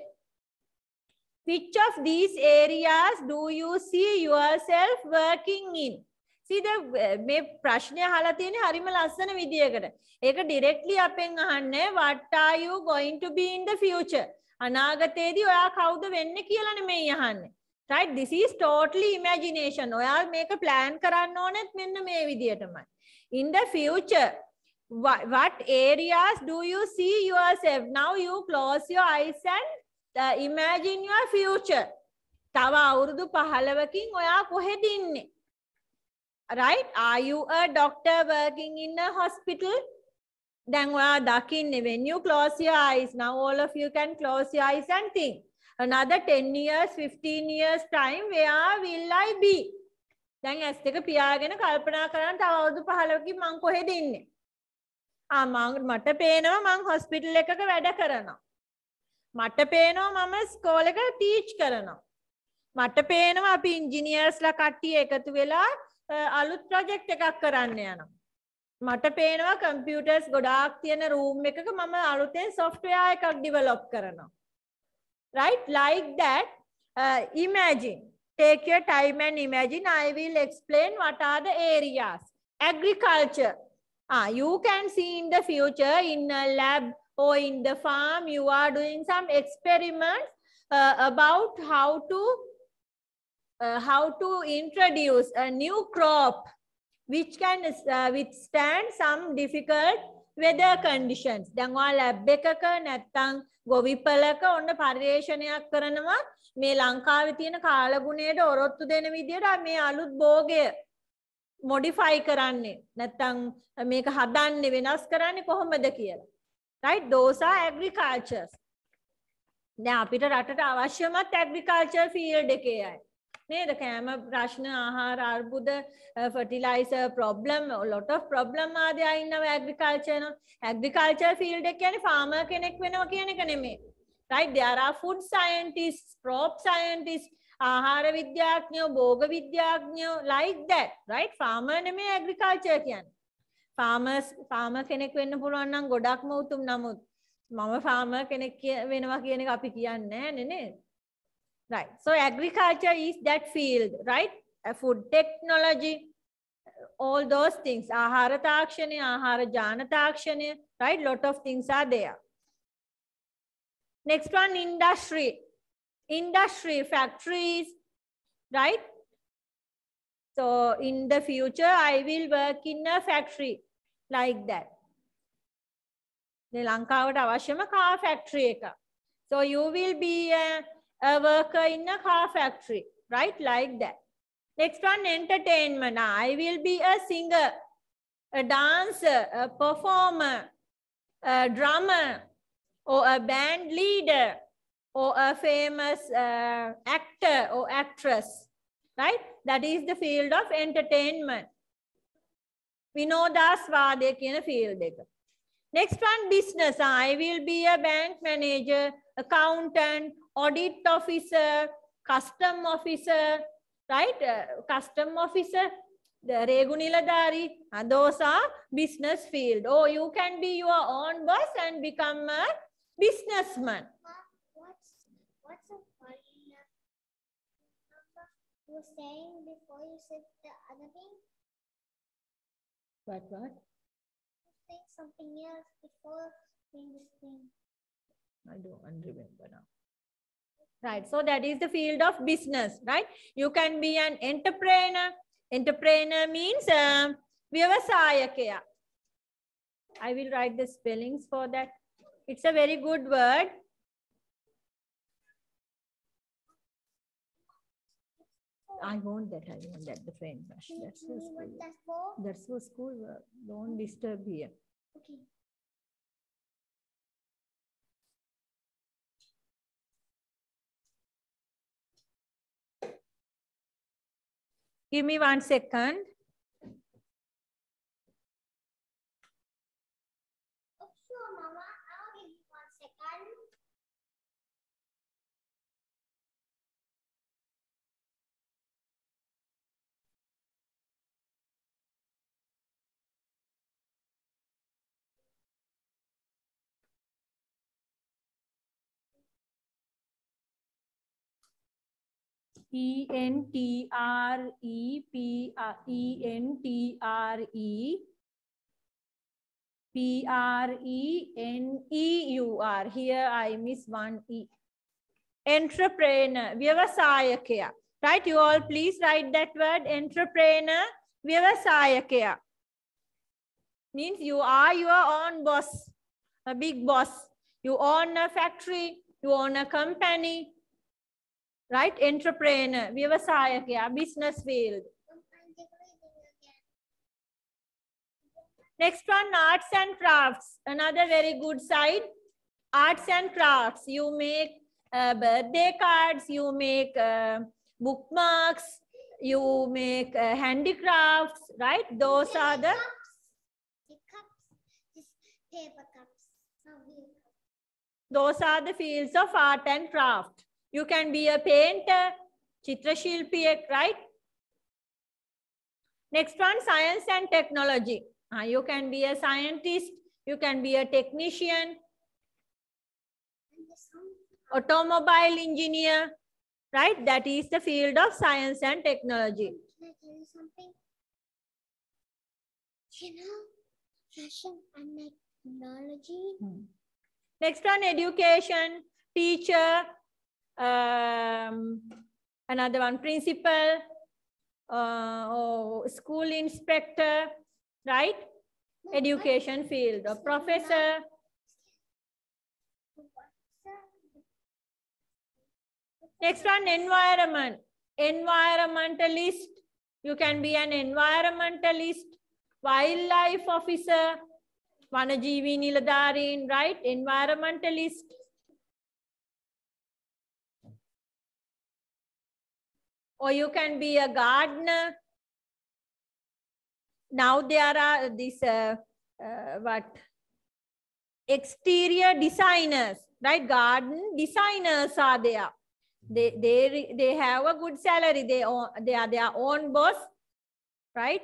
Which of these areas do you see yourself working in? See the මේ ප්‍රශ්නය අහලා තියෙන්නේ හරිම ලස්සන විදියකට. ඒක directly අපෙන් අහන්නේ what are you going to be in the future? අනාගතයේදී ඔයා කවුද වෙන්නේ කියලා නෙමෙයි අහන්නේ. Right? This is totally imagination. ඔයා මේක plan කරන්න ඕනෙත් මෙන්න මේ විදියටමයි. In the future, what areas do you see yourself? Now you close your eyes and imagine your future. තව අවුරුදු 15කින් ඔයා කොහෙද ඉන්නේ? Right? Are you a doctor working in a hospital? Then ඔයා දකින්නේ when you close your eyes. Now all of you can close your eyes and think. Another 10 years, 15 years time, where will I be? දැන් ඇස් දෙක පියාගෙන කල්පනා කරන්න තව අවුරුදු 15කින් මං කොහෙද ඉන්නේ? මට පේනවා මං හොස්පිටල් එකක වැඩ කරනවා. මට පේනවා මම ස්කෝල් එක ටීච් කරනවා. මට පේනවා අපි ඉන්ජිනියර්ස්ලා කට්ටිය එකතු වෙලා අලුත් ප්‍රොජෙක්ට් එකක් කරන්න යනවා. මට පේනවා කම්පියුටර්ස් ගොඩාක් තියෙන රූම් එකක මම අලුතෙන් software එකක් develop කරනවා. Right? Like that, imagine. Take your time and imagine. I will explain what are the areas. Agriculture. You can see in the future in a lab or in the farm, you are doing some experiments about how to how to introduce a new crop which can withstand some difficult weather conditions. දැන් ඔයා lab එකක නැත්තම් ගොවිපලක ඔන්න පරිශ්‍රණයක් කරනවා මේ ලංකාවේ තියෙන කාලගුණයට ඔරොත්තු දෙන විදියට මේ අලුත් භෝගය modify කරන්නේ නැත්තම් මේක හදන්නේ වෙනස් කරන්නේ කොහොමද කියලා. Right? Those are agricultures. දැන් අපිට රටට අවශ්‍යමත් agriculture field එකේ අය. නේද? කෑම ප්‍රශ්න ආහාර අර්බුද fertilizer problem a lot of problem are there in our agriculture field එක කියන්නේ farmer කෙනෙක් වෙනවා කියන එක නෙමෙයි. Right? There are food scientists, crop scientists, ආහාර විද්‍යාඥයෝ, භෝග විද්‍යාඥයෝ like that. Right? Farmer නෙමෙයි agriculture කියන්නේ. farmer කෙනෙක් වෙන්න පුළුවන් නම් ගොඩක්ම උතුම්. නමුත් මම farmer කෙනෙක් වෙනවා කියන එක අපි කියන්නේ නැහැ නේ. Right. So agriculture is that field, right? Food technology, all those things. Ahara takshane, ahara jana takshane, right? Lot of things are there. Next one, industry. Industry, factories, right? So in the future, I will work in a factory like that. The Lankavata avashyama car factory eka. So you will be a worker in a car factory, right? Like that. Next one, entertainment. I will be a singer, a dancer, a performer, a drummer, or a band leader, or a famous actor or actress, right? That is the field of entertainment. Vinodaswade කියන field එක. Next one, business. I will be a bank manager, accountant, audit officer, custom officer, right? Custom officer, the Regunilladari, and those are business field. Oh, you can be your own boss and become a businessman. What's a funny number you were saying before you said the other thing? What? You saying something else before saying this thing. I don't remember now. Right, so that is the field of business, right? You can be an entrepreneur. Entrepreneur means vyavasayakaya. I will write the spellings for that. It's a very good word. I want that, the friend brush. That's for school. What that's for? That's for school work. Don't disturb here. Okay. Give me 1 second. Oh, sure, Mama. I'll give you 1 second. Entrepreneur. Here I miss one E. Entrepreneur. Vyavasayakaya. Right? You all please write that word. Entrepreneur. Vyavasayakaya. Means you are your own boss. A big boss. You own a factory. You own a company. Right? Entrepreneur, vyavasayakaya, business field. Next one, arts and crafts. Another very good side. Arts and crafts. You make birthday cards. You make bookmarks. You make handicrafts. Right? Those are the Paper cups. Those are the fields of art and craft. You can be a painter, chitrashilpiyak, right? Next one, science and technology. You can be a scientist, you can be a technician, automobile engineer, right? That is the field of science and technology. Can I tell you something? You know, fashion and technology. Next one, education, teacher, Another one, principal or school inspector, right? Education field, or professor. Next one, environment. Environmentalist. You can be an environmentalist, wildlife officer, Vanajeevi Niladharin, right? Environmentalist. Or you can be a gardener. Now there are these exterior designers, right? Garden designers are there. They have a good salary. They are their own boss, right?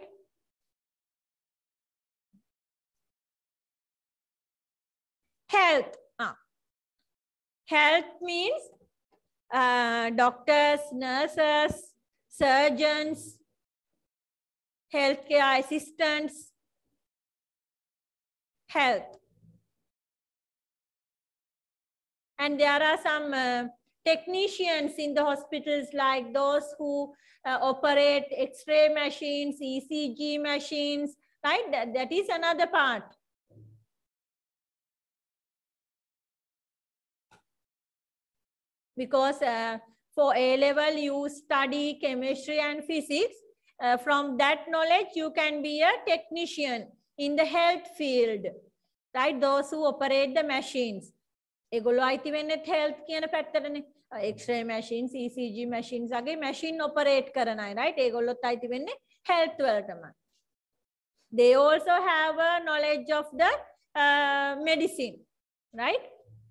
Health. Health means doctors, nurses, surgeons, healthcare assistants. Health. And there are some technicians in the hospitals, like those who operate X-ray machines, ECG machines, right? That is another part. Because for A-level, you study chemistry and physics. From that knowledge, you can be a technician in the health field, right? Those who operate the machines. ඒගොල්ලෝ අයිති වෙන්නේ health කියන පැත්තටනේ. X-ray machines, ECG machines වගේ machine operate කරන අය, right? ඒගොල්ලොත් අයිති වෙන්නේ health වලටම. They also have a knowledge of the medicine, right?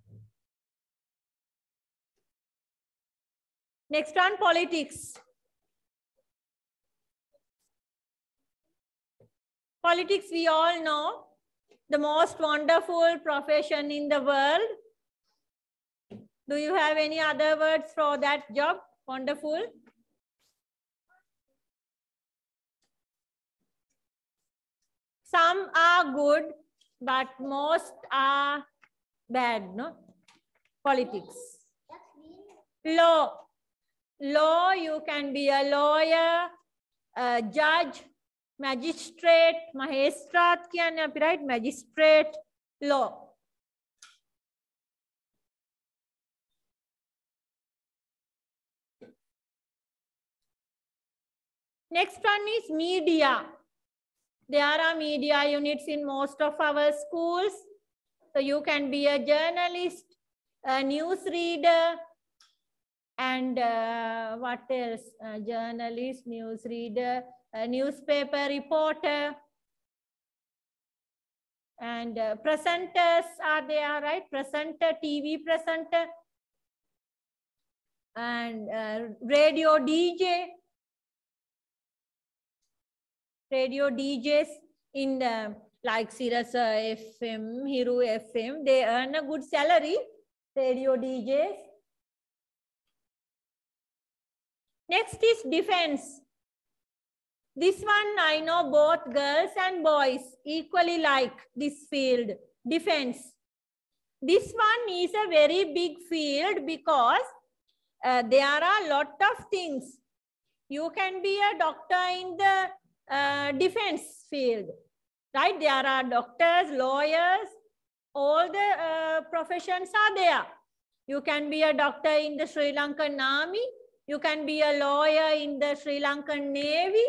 Next one, politics. Politics, we all know, the most wonderful profession in the world. Do you have any other words for that job? Wonderful. Some are good, but most are bad, no? Politics. Law. Law, you can be a lawyer, a judge, magistrate, mahestrat කියන්නේ අපි, right? Magistrate, law. Next one is media. There are media units in most of our schools. So you can be a journalist, a newsreader, and what else? Journalist, newsreader, a newspaper reporter, and presenters are there, right? Presenter, TV presenter, and radio DJ. Radio DJs in the, like Sirius FM, Hiru FM, they earn a good salary, radio DJs. Next is defense. This one I know both girls and boys equally like this field, defense. This one is a very big field because there are a lot of things. You can be a doctor in the defense field, right? There are doctors, lawyers, all the professions are there. You can be a doctor in the Sri Lankan Army. You can be a lawyer in the Sri Lankan Navy,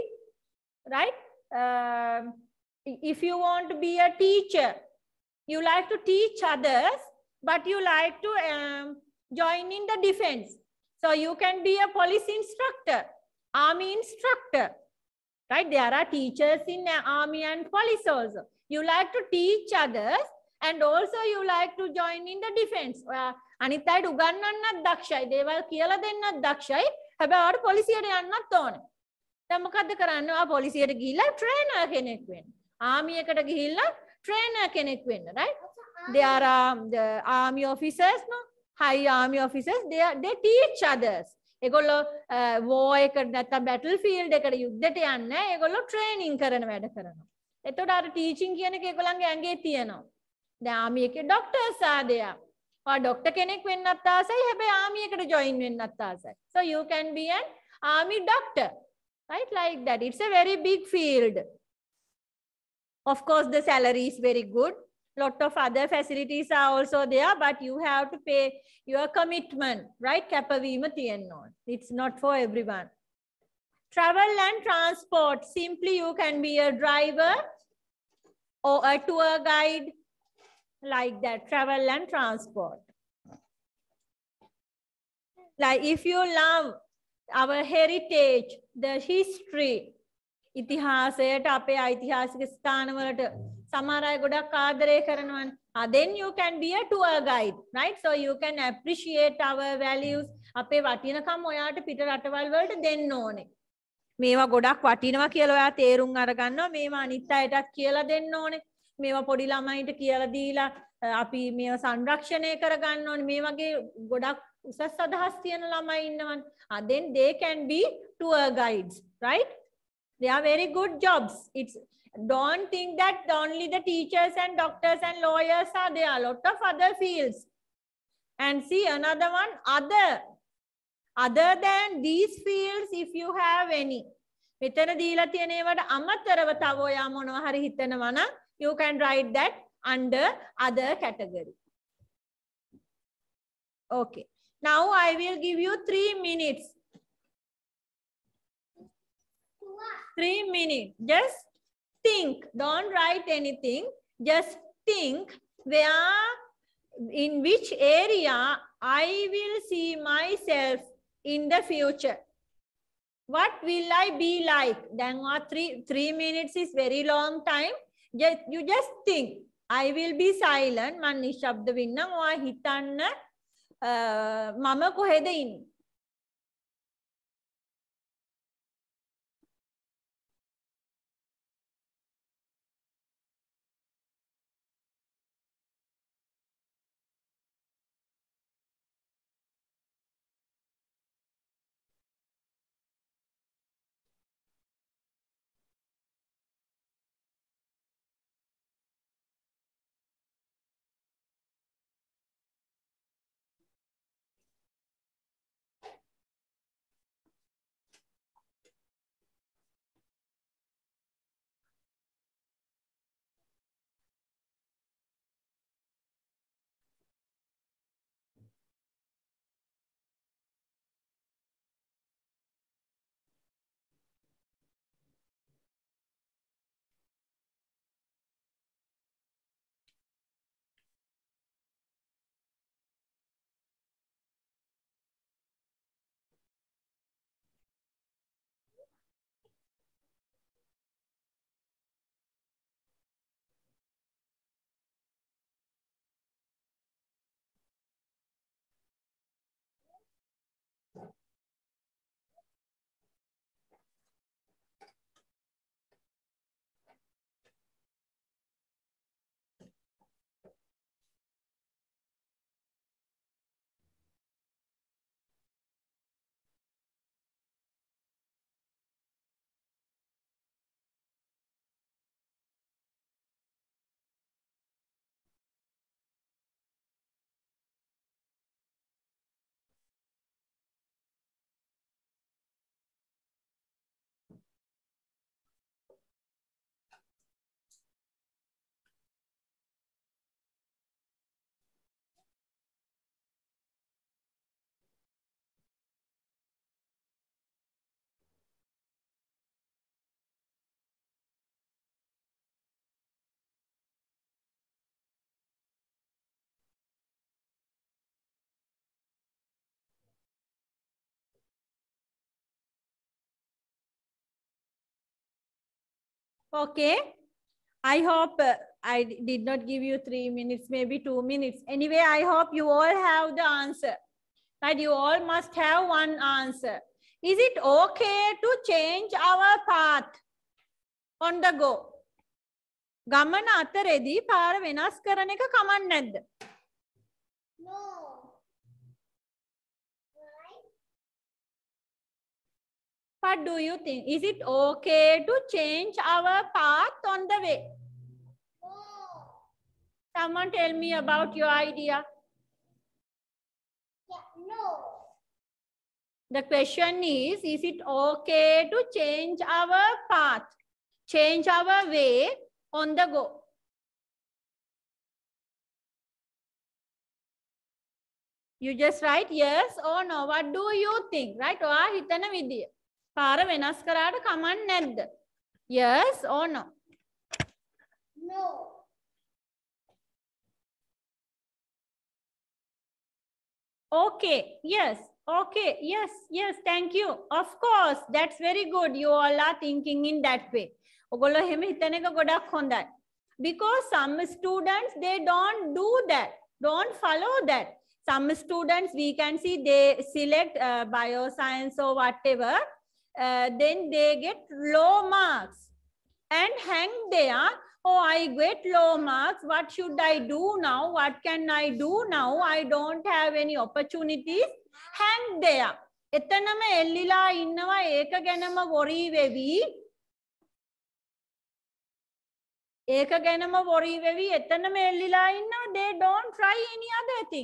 right? If you want to be a teacher, you like to teach others, but you like to join in the defense. So you can be a police instructor, army instructor. Right? There are teachers in the army and police also. You like to teach others and also you like to join in the defense. අනිත් අයට උගන්වන්නත් දක්ෂයි. දේවල් කියලා දෙන්නත් දක්ෂයි. හැබැයි ඔයාට පොලිසියට යන්නත් ඕනේ. දැන් මොකද්ද කරන්නේ? ඔයා පොලිසියට ගිහිල්ලා ට්‍රේනර් කෙනෙක් වෙන්න. ආමි එකට ගිහිල්ලා ට්‍රේනර් කෙනෙක් වෙන්න, right? There are the army officers, no? High army officers, they teach others. ඒගොල්ලෝ war එකට නැත්නම් battlefield එකට යුද්ධයට යන්නේ ඒගොල්ලෝ training කරන වැඩ කරනවා. එතකොට අර teaching කියන එක ඒගොල්ලන්ගේ ඇඟේ තියෙනවා. දැන් army එකේ doctors are there. doctor කෙනෙක් වෙන්නත් ආසයි හැබැයි army එකට join වෙන්නත් ආසයි. So you can be an army doctor, right? Like that. It's a very big field. Of course, the salary is very good. Lot of other facilities are also there, but you have to pay your commitment, right? කැපවීම තියෙන්න ඕන. It's not for everyone. Travel and transport. Simply, you can be a driver or a tour guide, like that. Travel and transport. Like if you love our heritage, the history, ඉතිහාසයට අපේ ඓතිහාසික ස්ථානවලට සමහර අය ගොඩක් ආදරය කරනවානේ. Then you can be a tour guide, right? So you can appreciate our values. අපේ වටිනකම් ඔයාට පිට රටවල් වලට දෙන්න ඕනේ. මේවා ගොඩක් වටිනවා කියලා ඔයා තේරුම් අරගන්නවා. මේවා අනිත් අයටත් කියලා දෙන්න ඕනේ. මේවා පොඩි ළමයින්ට කියලා දීලා අපි මේවා සංරක්ෂණය කරගන්න ඕනේ. මේ වගේ ගොඩක් උසස් අදහස් තියෙන ළමයි ඉන්නවනේ. Then they can be tour guides, right? They are very good jobs. It's don't think that only the teachers and doctors and lawyers are there. A lot of other fields. And see another one, other than these fields, if you have any. මෙතන දීලා තියෙන ඒවට අමතරව තව ඔයා මොනවා හරි හිතනවා නම් you can write that under other category. Okay. Now I will give you 3 minutes. 3 minutes. Just think. Don't write anything. Just think where, in which area I will see myself in the future. What will I be like? Then what 3 minutes is very long time. You just think. I will be silent. Man නිශ්ශබ්ද වෙන්න ඔයා හිතන්න මම කොහෙද ඉන්නේ? Okay. I hope I did not give you 3 minutes, maybe 2 minutes. Anyway, I hope you all have the answer. Right? You all must have one answer. Is it okay to change our path on the go? ගමන අතරේදී පාර වෙනස් කරන එක කමක් නැද්ද? No. Right? What do you think? Is it okay to change our path on the way? No. Someone tell me about your idea. No. The question is it okay to change our path, change our way on the go? You just write yes or no. What do you think? Right? ඔයා හිතන විදිය. පාර වෙනස් කරාට කමක් නැද්ද? Yes or no? No. Okay. Yes. Okay. Yes. Yes. Thank you. Of course. That's very good. You all are thinking in that way. ඔගොල්ලෝ එහෙම හිතන එක ගොඩක් හොඳයි. Because some students, they don't do that. Don't follow that. Some students, we can see they select bioscience or whatever. Then they get low marks and hang there. Oh, I get low marks. What should I do now? What can I do now? I don't have any opportunities. Hang there. එතනම එල්ලිලා ඉන්නවා ඒක ගැනම worry වෙවි. ඒක ගැනම worry වෙවි එතනම එල්ලිලා ඉන්නවා. They don't try any other thing.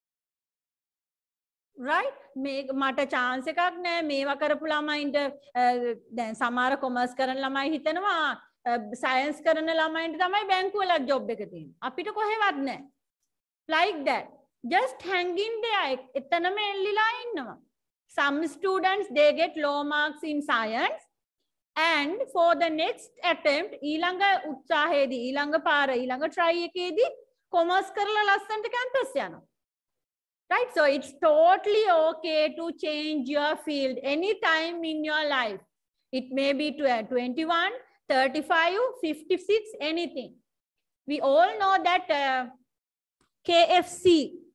Right? මට chance එකක් නැහැ මේවා කරපු ළමයින්ට දැන් සමහර කොමර්ස් කරන ළමයි හිතනවා සයන්ස් කරන ළමයින්ට තමයි බැංකුවල ජොබ් එක තියෙන්නේ. අපිට කොහෙවත් නැහැ. Like that. Just hang in there. එතනම එල්ලිලා ඉන්නවා. Some students, they get low marks in science and for the next attempt ඊළඟ උත්සාහයේදී ඊළඟ පාර ඊළඟ try එකේදී කොමර්ස් කරලා ලස්සනට කැම්පස් යනවා. Right? So it's totally okay to change your field anytime in your life. It may be 21, 35, 56, anything. We all know that KFC,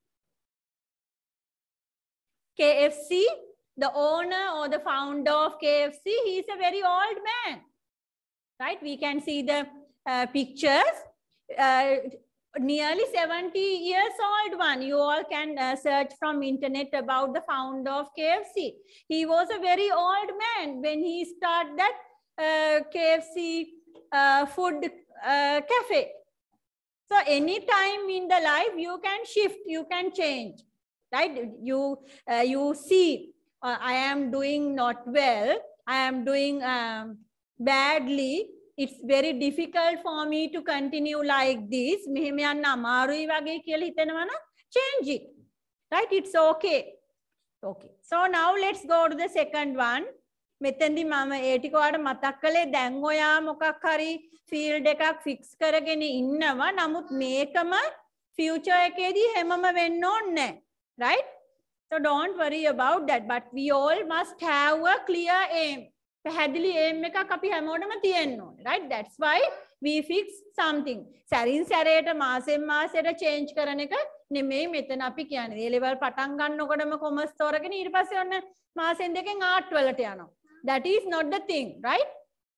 the owner or the founder of KFC, he is a very old man. Right? We can see the pictures. Nearly 70 years old one. You all can search from internet about the founder of KFC. He was a very old man when he started that KFC food cafe. So anytime in the life you can shift, you can change. Right? You see, I am doing not well, I am doing badly. It's very difficult for me to continue like this. මෙහෙම යන්න අමාරුයි වගේ කියලා හිතනවා නම් change it. Right? It's okay. Okay. So now let's go to the second one. මෙතෙන්දි මම ඒ ටික ඔයාලට මතක් කළේ දැන් ඔයා මොකක් හරි field එකක් fix කරගෙන ඉන්නවා. නමුත් මේකම future එකේදී හැමම වෙන්න ඕනේ නැහැ. Right? So don't worry about that. But we all must have a clear aim. පැහැදිලි aim එකක් අපි හැමෝටම තියෙන්න ඕනේ. Right? That's why we fix something. සැරින් සැරේට මාසෙන් මාසෙට change කරන එක නෙමෙයි මෙතන අපි කියන්නේ. A level පටන් ගන්නකොටම commerce තෝරගෙන ඊට පස්සේ ඔන්න මාසෙන් දෙකෙන් art වලට යනවා. That is not the thing, right?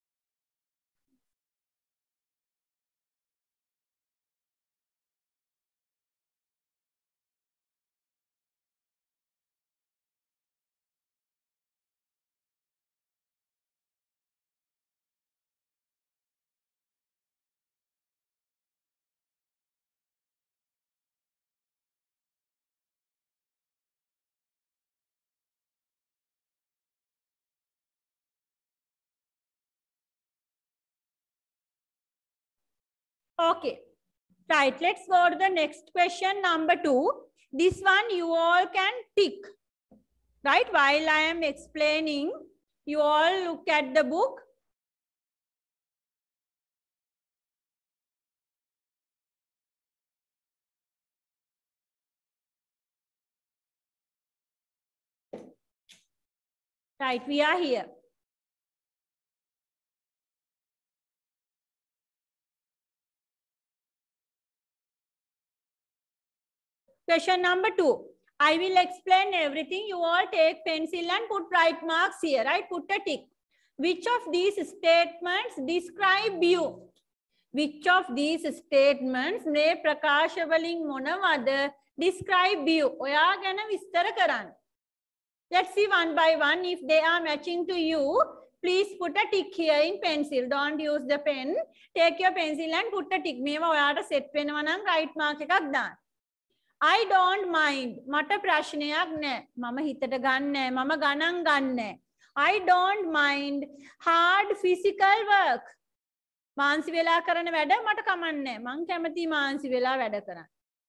Okay, right. Let's go to the next question, number 2. This one you all can tick. Right? While I am explaining, you all look at the book. Right, we are here. Question number 2. I will explain everything. You all take pencil and put right marks here, right? Put a tick. Which of these statements describe you? Which of these statements may prakasha වලින් මොනවද describe you? ඔයා ගැන විස්තර කරන්න. Let's see one by one. If they are matching to you, please put a tick here in pencil. Don't use the pen. Take your pencil and put a tick. මේවා ඔයාට set වෙනවා නම් right mark එකක් දාන්න. I don't mind. මට ප්‍රශ්නයක් නැහැ. මම හිතට ගන්නෑ. මම ගණන් ගන්නෑ. I don't mind hard physical work. මාන්සි වෙලා කරන වැඩ මට කමන්නේ. මං කැමති මාන්සි වෙලා වැඩ කරන්න.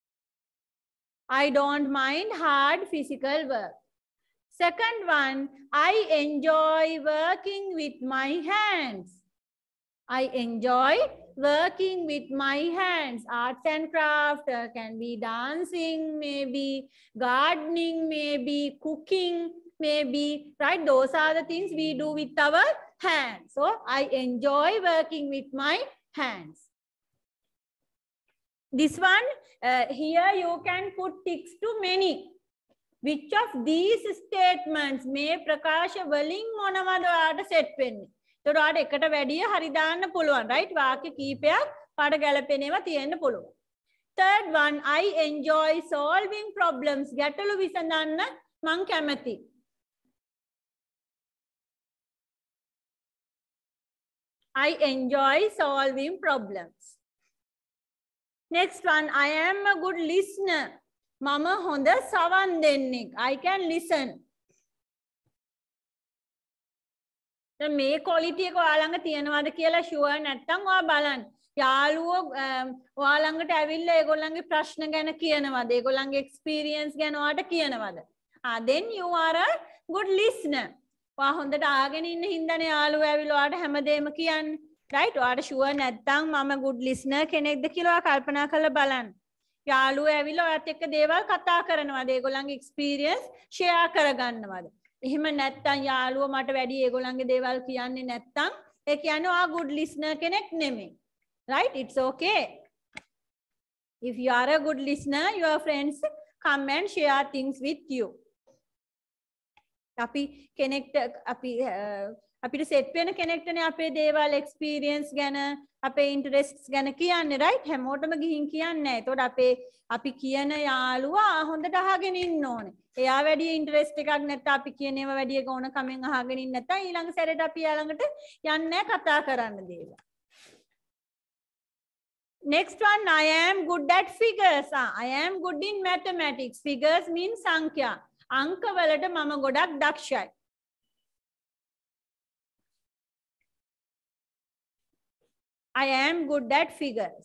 I don't mind hard physical work. Second one, I enjoy working with my hands. I enjoy working with my hands. Arts and craft can be dancing, maybe gardening, maybe cooking, maybe, right? Those are the things we do with our hands. So I enjoy working with my hands. This one, here you can put ticks to many. Which of these statements may ප්‍රකාශ වලින් මොනවද ඔයාට set වෙන්නේ? ඒතකොට ඔයාට එකට වැඩිය හරි දාන්න පුළුවන්, right? වාක්‍ය කීපයක් පාඩ ගැලපෙනේවා තියෙන්න පුළුවන්. Third one, I enjoy solving problems. ගැටලු විසඳන්න මං කැමති. I enjoy solving problems. Next one, I am a good listener. මම හොඳ සවන් දෙන්නෙක්. I can listen. මේ quality එක ඔයා ළඟ තියෙනවද කියලා sure නැත්නම් ඔයා බලන්න. යාළුවෝ ඔයා ළඟට ඇවිල්ලා ඒගොල්ලන්ගේ ප්‍රශ්න ගැන කියනවද? ඒගොල්ලන්ගේ experience ගැන ඔයාට කියනවද? Then you are a good listener. ඔයා හොඳට ආගෙන ඉන්න හින්දානේ යාළුවෝ ඇවිල්ලා ඔයාට හැමදේම කියන්නේ. Right? ඔයාට sure නැත්නම් මම good listener කෙනෙක්ද කියලා ඔයා කල්පනා කරලා බලන්න. යාළුවෝ ඇවිල්ලා ඔයත් එක්ක දේවල් කතා කරනවාද? ඒගොල්ලන්ගේ experience share කරගන්නවද? එහෙම නැත්නම් යාළුවෝ මට වැඩි ඒගොල්ලන්ගේ දේවල් කියන්නේ නැත්නම් ඒ කියන්නේ ඔයා good listener කෙනෙක් නෙමෙයි. Right? It's okay. If you are a good listener, your friends come and share things with you. අපි කෙනෙක්ට අපිට සෙට් වෙන කෙනෙක්ටනේ අපේ දේවල් experience ගැන අපේ interests ගැන කියන්නේ, right? හැමෝටම ගිහින් කියන්නේ නැහැ. ඒතකොට අපි කියන යාළුවා හොඳට අහගෙන ඉන්න ඕනේ. එයා වැඩි interest එකක් නැත්නම් අපි කියන ඒවා වැඩි ගොන කමෙන් අහගෙන ඉන්න නැත්නම් ඊළඟ සැරේට අපි යාළඟට යන්නේ නැහැ කතා කරන්න දේවල්. Next one, I am good at figures. I am good in mathematics. Figures means සංඛ්‍යා. අංක වලට මම ගොඩක් දක්ෂයි. I am good at figures.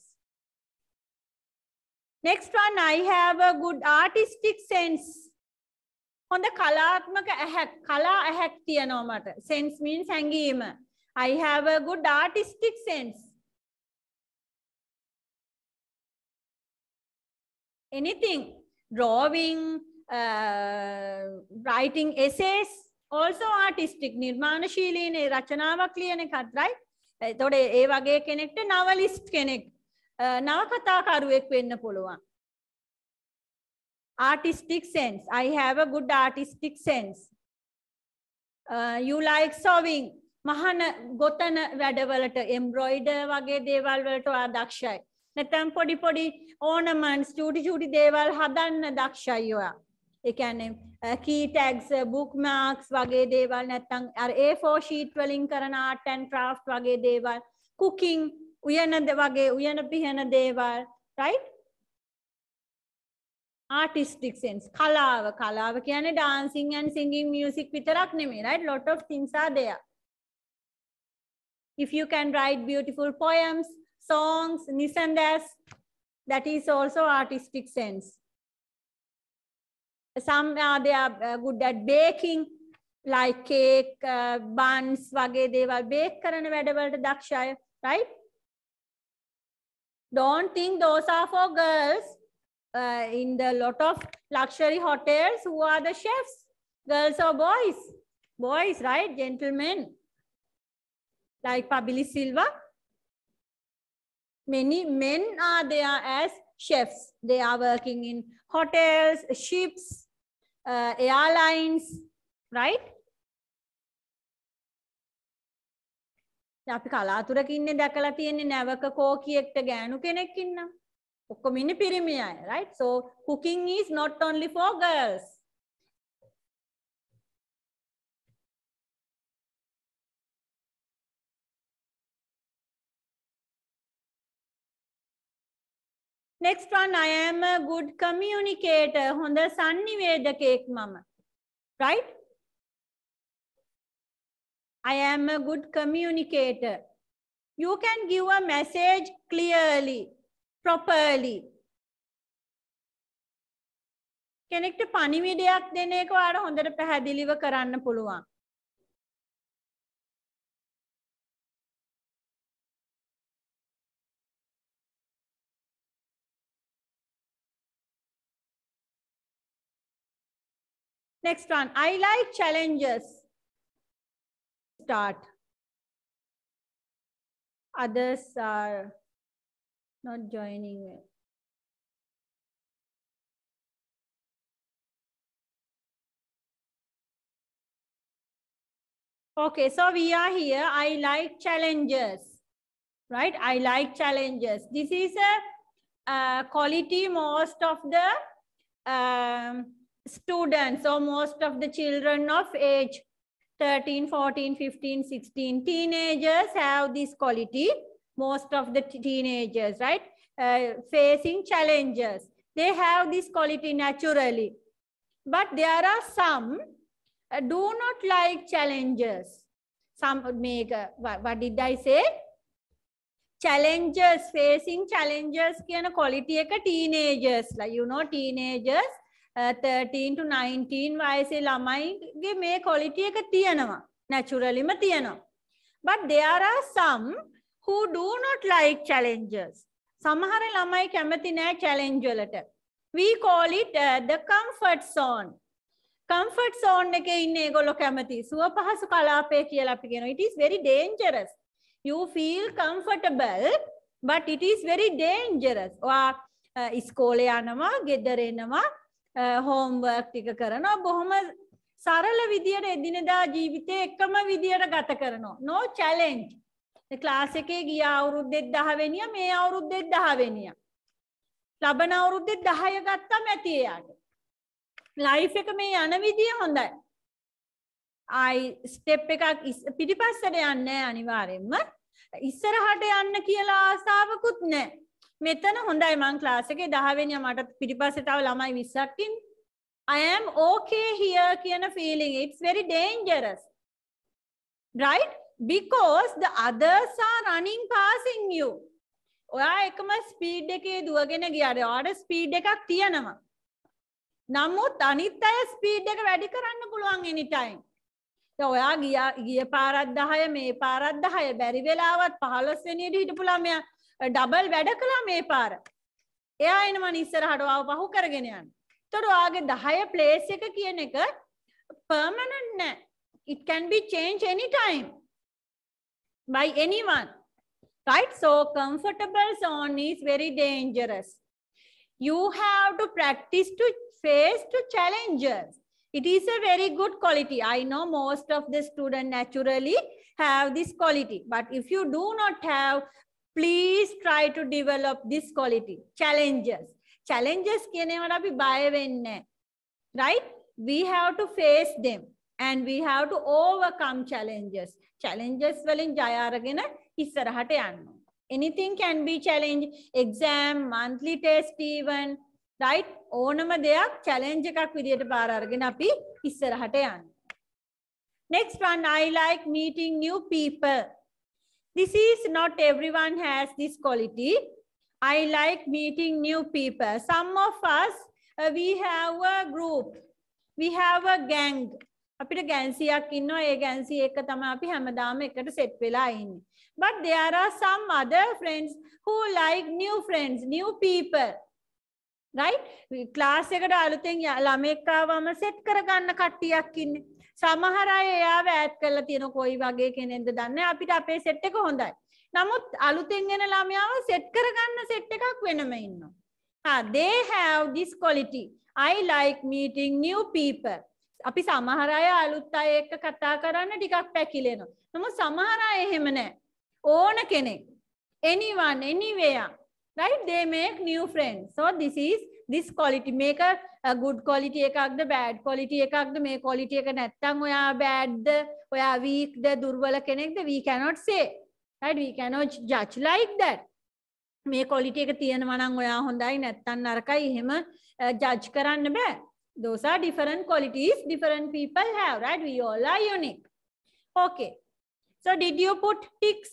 Next one, I have a good artistic sense. හොඳ කලාත්මක ඇහැක්, කලා ඇහැක් තියෙනවා මට. Sense means හැඟීම. I have a good artistic sense. Anything, drawing, writing essays, also artistic. නිර්මාණශීලීනේ රචනාවක් ලියන එකත්, right? එතකොට ඒ වගේ කෙනෙක්ට novelist කෙනෙක්, නවකතාකරුවෙක් වෙන්න පුළුවන්. Artistic sense. I have a good artistic sense. You like sewing. මහන ගොතන වැඩවලට embroider වගේ දේවල් වලට ඔයා දක්ෂයි. නැත්නම් පොඩි පොඩි ornaments, චූටි චූටි දේවල් හදන්න දක්ෂයි ඔයා. ඒ කියන්නේ key tags, bookmarks වගේ දේවල්, නැත්නම් අර A4 sheet වලින් කරන art and craft වගේ දේවල්, cooking, උයන වගේ උයන පිහන දේවල්, right? Artistic sense. කලාව කියන්නේ dancing and singing music විතරක් නෙමෙයි, right? Lot of things are there. If you can write beautiful poems, songs, nisandas, that is also artistic sense. Some they are good at baking, like cake, buns වගේ දේවල් bake කරන වැඩවලට දක්ෂයි, right? Don't think those are for girls. In the lot of luxury hotels, who are the chefs? Girls or boys? Boys, right? Gentlemen. Like Pabili Silva. Many men are there as chefs. They are working in hotels, ships, airlines, right? අපි කලාතුරක ඉන්නේ දැකලා තියෙන්නේ නැවක කෝකියෙක්ට ගෑනු කෙනෙක් ඉන්නවා. ඔක්කොම ඉන්නේ පිරිමි අය, right? So cooking is not only for girls. Next one, I am a good communicator. හොඳ සංනිවේදකයෙක් මම. Right? I am a good communicator. You can give a message clearly, properly. කෙනෙක්ට පණිවිඩයක් දෙන එක ඔයාලා හොඳට පැහැදිලිව කරන්න පුළුවන්. Next one, I like challenges. Start. Others are not joining it. Okay, so we are here. I like challenges, right? I like challenges. This is a quality most of the students or most of the children of age 13, 14, 15, 16. Teenagers have this quality. Most of the teenagers, right? Facing challenges. They have this quality naturally. But there are some do not like challenges. Some make, what did I say? Challenges, facing challenges කියන quality එක teenagers. Like, you know, teenagers 13 to 19 වයසේ ළමයිගේ මේ quality එක තියෙනවා. Naturallyම තියෙනවා. But there are some who do not like challenges. සමහර ළමයි කැමති නෑ challenge වලට. We call it the comfort zone. Comfort zone එකේ ඉන්නේ ඒගොල්ලෝ කැමති. සුව පහසු කලාපය කියලා අපි කියනවා. It is very dangerous. You feel comfortable, but it is very dangerous. ඔයා ඉස්කෝලේ යනවා, ගෙදර එනවා, homework ටික කරනවා, බොහොම සරල විදියට එදිනෙදා ජීවිතේ එකම විදියට ගත කරනවා. No challenge. ක්ලාස් එකේ ගිය අවුරුද්දේ 10 වෙනිය, මේ අවුරුද්දේ 10 වෙනිය. ලබන අවුරුද්දේ 10 ගත්තම ඇති එයාට. ලයිෆ් එක මේ යන විදිය හොඳයි. ස්ටෙප් එකක් පිටිපස්සට යන්නේ අනිවාර්යෙන්ම. ඉස්සරහට යන්න කියලා ආසාවකුත් නැහැ. මෙතන හොඳයි මං ක්ලාස් එකේ 10 වෙනියා මට පිටිපස්සේ තව ළමයි 20ක් ඉන්නේ. I am okay here කියන feeling. It's very dangerous. Right? Because the others are running passing you. ඔයා එකම ස්පීඩ් එකේ දුවගෙන ගියාට ඔයාට ස්පීඩ් එකක් තියෙනවා. නමුත් අනිත් අය ස්පීඩ් එක වැඩි කරන්න පුළුවන් any time. දැන් ඔයා ගිය පාරක් 10 මේ පාරක් 10 බැරි වෙලාවත් 15 වෙනියට හිටපු ළමයා ඩබල් වැඩ කළා මේ පාර. එයා එනවනේ ඉස්සරහට ආව පහු කරගෙන යන්න. එතකොට ඔයාගේ 10 ප්ලේස් එක කියන එක permanent නෑ. It can be changed anytime by anyone. Right? So comfortable zone is very dangerous. You have to practice to face to challenges. It is a very good quality. I know most of the students naturally have this quality. But if you do not have, please try to develop this quality. Challenges. Challenges කියනවට අපි බය වෙන්නේ. Right? We have to face them. And we have to overcome challenges. Challenges වලින් ජය අරගෙන ඉස්සරහට යන්න. Anything can be challenge. Exam, monthly test even. Right? ඕනම දෙයක් challenge එකක් විදියට බාර අරගෙන අපි ඉස්සරහට යන්න. Next one, I like meeting new people. This is not everyone has this quality. I like meeting new people. Some of us, we have a group. We have a gang. අපිට ගැන්සියක් ඉන්නවා. ඒ ගැන්සි එක තමයි අපි හැමදාම එකට සෙට් වෙලා ඉන්නේ. But there are some other friends who like new friends, new people. Right? Class එකට අලුතෙන් ළමෙක් ආවම සෙට් කරගන්න කට්ටියක් ඉන්නේ. සමහර අය එයාව ඈඩ් කරලා තියෙන කොයි වගේ කෙනෙක්ද දන්නේ අපිට අපේ සෙට් එක හොඳයි. නමුත් අලුතෙන් එන ළමයාව සෙට් කරගන්න සෙට් එකක් වෙනම ඉන්නවා. They have this quality. I like meeting new people. අපි සමහර අය අලුත් අය එක්ක කතා කරන්න ටිකක් පැකිලෙනවා. නමුත් සමහර අය එහෙම නැහැ. ඕන කෙනෙක්. Anyone, anywhere. Right? They make new friends. So this quality. Make a good quality එකක්ද bad quality එකක්ද මේ quality එක නැත්තම් ඔයා bad ද ඔයා weak ද දුර්වල කෙනෙක්ද we cannot say. Right? We cannot judge like that. මේ quality එක තියෙනවා නම් ඔයා හොඳයි නැත්නම් නරකයි එහෙම judge කරන්න බෑ. Those are different qualities different people have, right? We all are unique. Okay. So did you put ticks?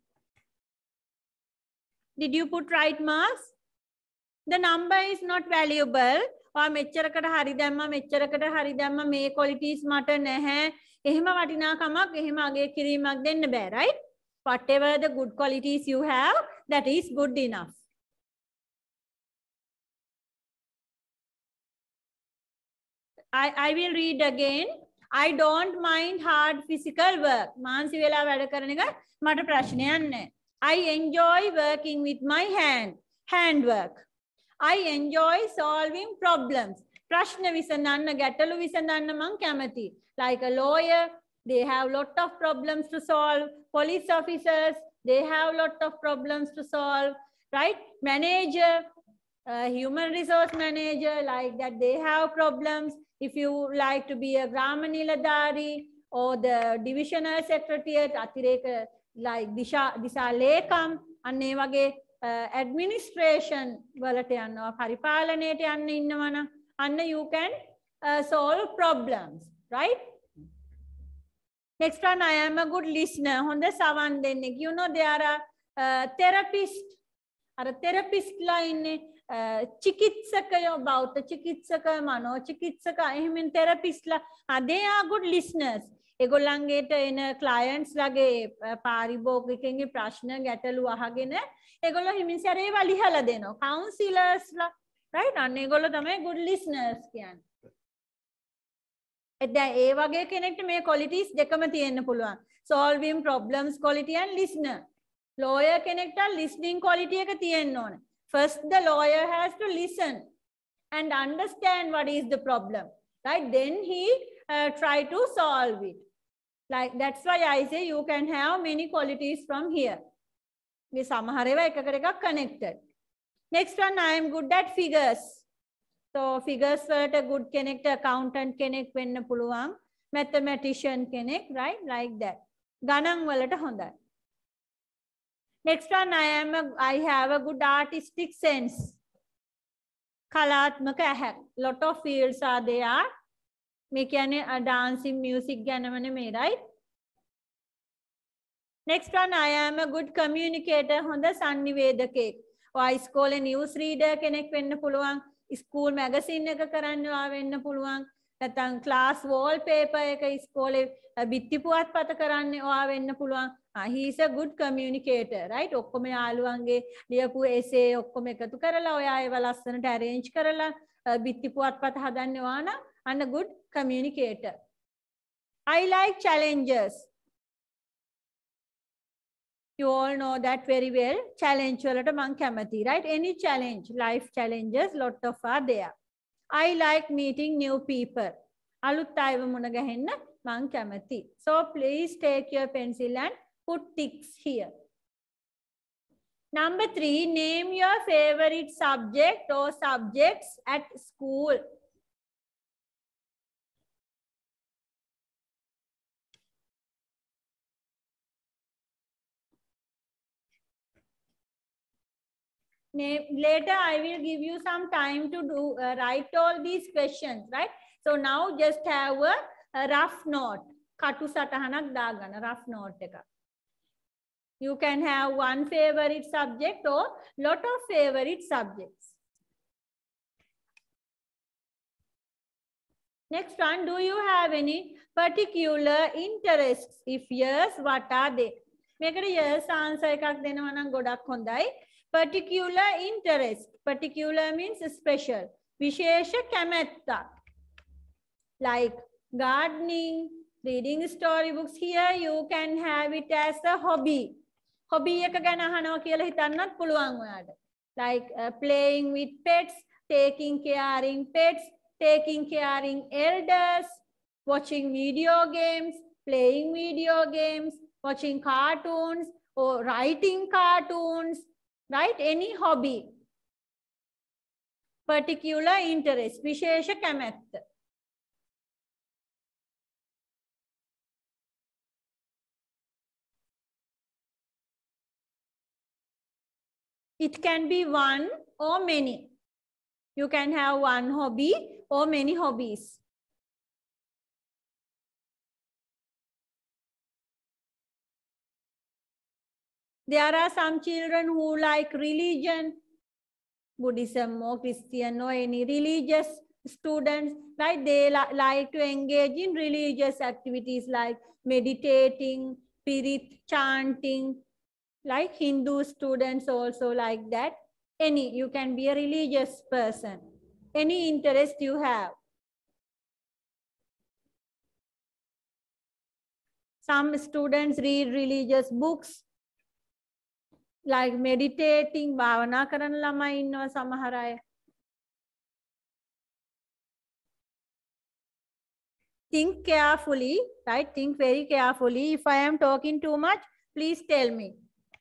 Did you put right marks? The number is not valuable. ඔයා මෙච්චරකට හරි දැම්මා මෙච්චරකට හරි දැම්මා මේ qualities මට නැහැ. එහෙම වටිනාකමක් එහෙම අගය කිරීමක් දෙන්න බෑ, right? Whatever the good qualities you have, that is good enough. I will read again. I don't mind hard physical work. මානසික වෙලා වැඩ කරන එක මට ප්‍රශ්නයක් නැහැ. I enjoy working with my handwork. I enjoy solving problems. ප්‍රශ්න විසඳන්න ගැටලු විසඳන්න මං කැමතියි. Like a lawyer, they have lot of problems to solve. Police officers, they have lot of problems to solve, right? Manager, human resource manager, like that, they have problems. If you like to be a Grama Niladhari or the divisional secretariat, Atireka, like Disha Lekam, and Nevage administration, Valatayana, Paripalanate, and Innavana, and you can solve problems, right? Next one, I am a good listener. Honda Savan Denik. You know, there are therapists. Are a therapist line chikitsaka about the chikitsaka mano, chikitsaka, I mean therapist la. They are good listeners. Egolangate in clients lage paribok kenge prashna gatalu ahagene. Egola himinsare valihala deno. Counselors la, right? And egola tame good listeners kiyan. දැන් ඒ වගේ කෙනෙක්ට මේ qualities දෙකම තියෙන්න පුළුවන්. Solving problems quality and listener. Lawyer කෙනෙක්ට listening quality එක තියෙන්න ඕන. First the lawyer has to listen and understand what is the problem, right? Then he try to solve it. Like that's why I say you can have many qualities from here. මේ සමහර ඒවා එකකට එකක් connected. Next one, I am good at figures. So figures වලට good කෙනෙක්ට accountant කෙනෙක් වෙන්න පුළුවන්, mathematician කෙනෙක්, right? Like that. ගණන් වලට හොඳයි. Next one, I have a good artistic sense. කලාත්මක ඇහැක්. Lot of fields are there. මේ කියන්නේ dancing, music ගැනම නෙමෙයි, right? Next one, I am a good communicator. හොඳ සංනිවේදකයෙක්. ඔයා ඉස්කෝලේ news reader කෙනෙක් වෙන්න පුළුවන්. School magazine එක කරන්න වෙන්න පුළුවන්. නැත්නම් class wallpaper එක ඉස්කෝලේ බිත්ති පුවත්පත කරන්න වෙන්න පුළුවන්. He is a good communicator, right? ඔක්කොම යාළුවන්ගේ ලියපු essay ඔක්කොම එකතු කරලා ඔයා ඒව ලස්සනට arrange කරලා බිත්ති පුවත්පත හදන්න නම් and a good communicator. I like challenges. You all know that very well. Challenge වලට මං කැමතියි, right? Any challenge, life challenges, lot of are there. I like meeting new people. අලුත් අයව මුණ ගැහෙන්න මං කැමතියි. So please take your pencil and put ticks here. Number 3, name your favorite subject or subjects at school. Later I will give you some time to do write all these questions, right? So now just have a rough note. Katu satahanak dagana rough note එක. You can have one favorite subject or lot of favorite subjects. Next one, do you have any particular interests? If yes, what are they? මේකට yes answer එකක් දෙනවා නම් ගොඩක් හොඳයි. Particular interest. Particular means special. විශේෂ කැමැත්තක්. Like gardening, reading storybooks. Here you can have it as a hobby. Hobby එක ගැන අහනවා කියලා හිතන්නත් පුළුවන් ඔයාට. Like playing with pets, taking caring pets, taking caring elders, watching video games, playing video games, watching cartoons or writing cartoons. Right? Any hobby. Particular interest. විශේෂ කැමැත්ත. It can be one or many. You can have one hobby or many hobbies. There are some children who like religion, Buddhism or Christian or any religious students, like they like to engage in religious activities like meditating, spirit chanting, like Hindu students also like that. Any, you can be a religious person, any interest you have. Some students read religious books, like meditating, භාවනා කරන ළමයි ඉන්නවා සමහර අය. Think carefully, right? Think very carefully. If I am talking too much, please tell me.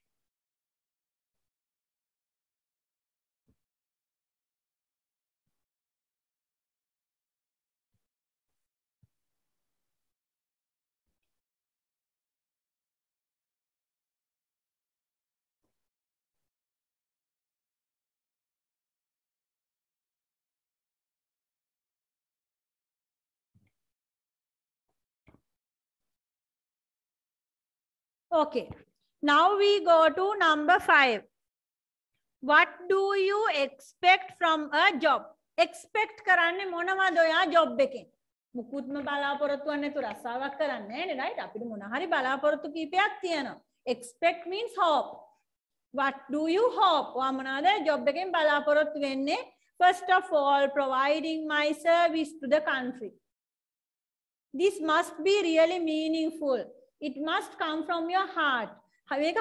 Okay, now we go to number 5. What do you expect from a job? Expect කරන්නේ මොනවද ඔයා job එකෙන්? මුකුත්ම බලාපොරොත්තුවක් නැතුව රස්සාවක් කරන්නේ නෑනේ, right? අපිට මොන හරි බලාපොරොත්තු කීපයක් තියෙනවා. Expect means hope. What do you hope? ඔයා මොනවද job එකෙන් බලාපොරොත්තු වෙන්නේ? First of all, providing my service to the country. This must be really meaningful. It must come from your heart. As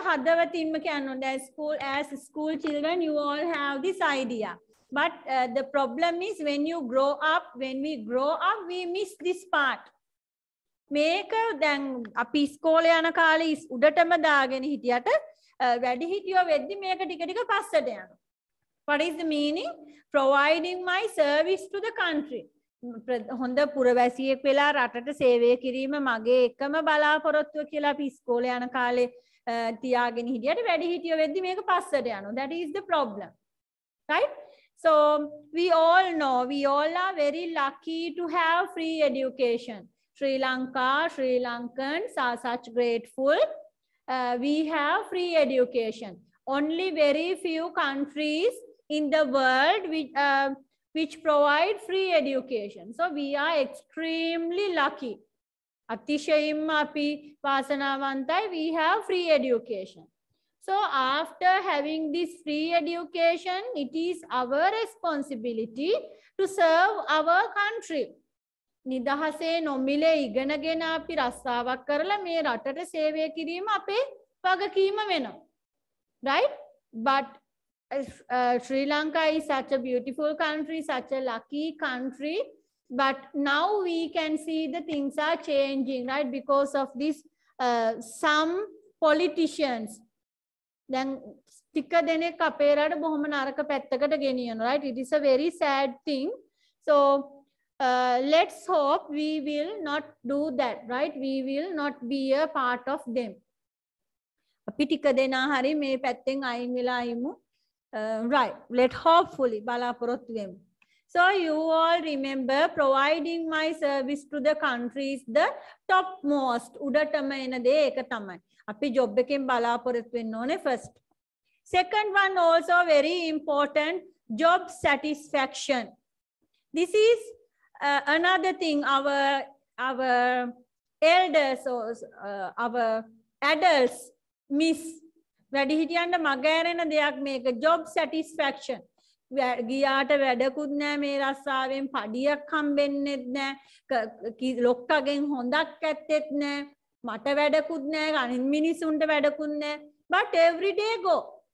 school children, you all have this idea. But the problem is when we grow up, we miss this part. මේක දැන් අපි ඉස්කෝලේ යන කාලේ උඩටම දාගෙන හිටියට වැඩි හිටියෝ වෙද්දි මේක ටික ටික පස්සට යනවා. What is the meaning? Providing my service to the country. හොඳ පුරවැසියෙක් වෙලා රටට සේවය කිරීම මගේ එකම බලාපොරොත්තුව කියලා අපි ඉස්කෝලේ යන කාලේ තියාගෙන හිටියට වැඩි හිටියෝ වෙද්දි මේක පස්සට යනවා. That is the problem. Right? So we all know, we all are very lucky to have free education. Sri Lanka, Sri Lankans are such grateful. We have free education. Only very few countries in the world which provide free education. So we are extremely lucky. Atishayimma api vasanavantay, we have free education. So after having this free education, it is our responsibility to serve our country. නිදහසේ නොමිලේ ඉගෙනගෙන අපි රස්සාවක් කරලා මේ රටට සේවය කිරීම අපේ වගකීම වෙනවා. Right? But Sri Lanka is such a beautiful country, such a lucky country. But now we can see the things are changing, right? Because of this, some politicians. Then, right? It is a very sad thing. So, let's hope we will not do that, right? We will not be a part of them. Right, let hopefully balaporottu. So you all remember, providing my service to the country is the topmost. Udatama ena de eka tamai. Api job ekෙන් බලාපොරොත්තු වෙන්න ඕනේ first. Second one also very important, job satisfaction. This is another thing our elders or our adults miss. වැඩිහිටියන්ට මගහැරෙන දෙයක් මේක, job satisfaction. ගියාට වැඩකුත් නැහැ, මේ රස්සාවෙන් පඩියක් හම්බෙන්නෙත් නැහැ, ලොක්කගෙන් හොඳක් ඇත්තෙත් නැහැ, මට වැඩකුත් නැහැ, අනිත් මිනිසුන්ට වැඩකුත් නැහැ. But every day go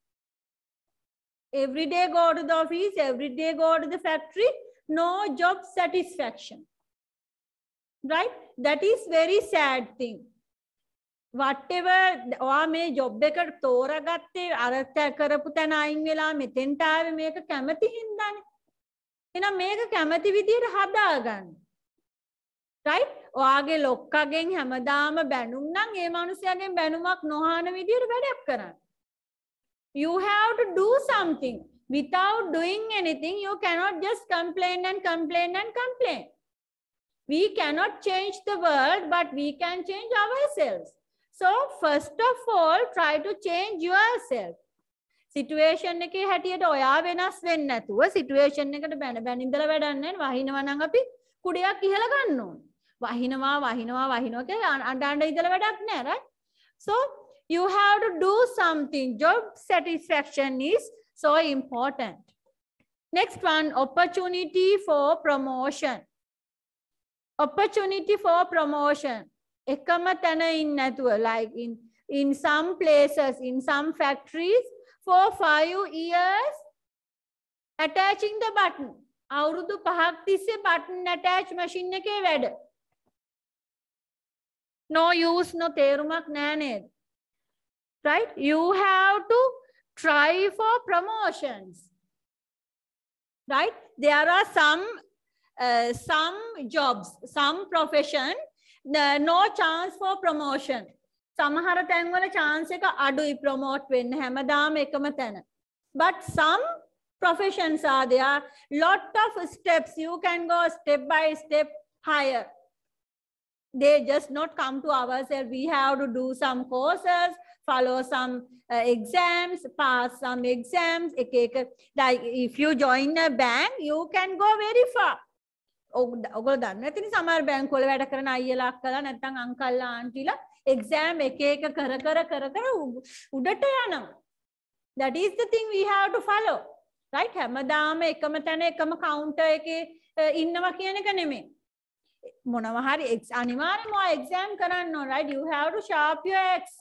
to the office, every day go to the factory, no job satisfaction. Right? That is very sad thing. Whatever ඔයා මේ ජොබ් එක තෝරාගත්තේ අර කරපු තැන අයින් වෙලා මෙතෙන්ට ආවේ මේක කැමති හින්දානේ. එහෙනම් මේක කැමති විදියට හදාගන්න. right? ඔයාගේ ලොක්කගෙන් හැමදාම බැනුම් නම් ඒ මිනිහයාගෙන් බැනුමක් නොහාන විදියට වැඩක් කරන්න. You have to do something. Without doing anything, you cannot just complain and complain and complain. We cannot change the world, but we can change ourselves. So first of all, try to change yourself. Situation එකේ හැටියට ඔයා වෙනස් වෙන්නේ නැතුව situation එකට බැන බැන ඉඳලා වැඩක් නැහැ. වහිනවා නම් අපි කුඩයක් ඉහළ ගන්න ඕනේ. වහිනවා කියලා අඬ ඉඳලා වැඩක් නැහැ, right? So you have to do something. Job satisfaction is so important. Next one, opportunity for promotion. Opportunity for promotion. එකම තැන ඉන්නේ නැතුව, like in some places, in some factories, for 5 years attaching the button. අවුරුදු 5ක් තිස්සේ button attach machine එකේ වැඩ. No use, no තේරුමක් නෑ නේද? Right? You have to try for promotions. Right? There are some jobs, some profession, no chance for promotion. සමහර තැන්වල chance එක අඩුයි promote වෙන්න හැමදාම එකම තැන. But some professions are there, lot of steps. You can go step by step higher. They just not come to ourselves. We have to do some courses, follow some exams, pass some exams. Like if you join a bank, you can go very far. ඔගොල්ලෝ දන්නේ නැතිනේ සමහර බැංකුවල වැඩ කරන අයියලා අක්කලා නැත්නම් අංකල්ලා ආන්ටිලා exam එක කර උඩට යනවා. That is the thing we have to follow. Right? හැමදාම එකම තැන එකම counter එකේ ඉන්නවා කියන එක නෙමෙයි. මොනවා හරි අනිවාර්යයෙන්ම exam කරන්න ඕන. Right? You have to sharp your X.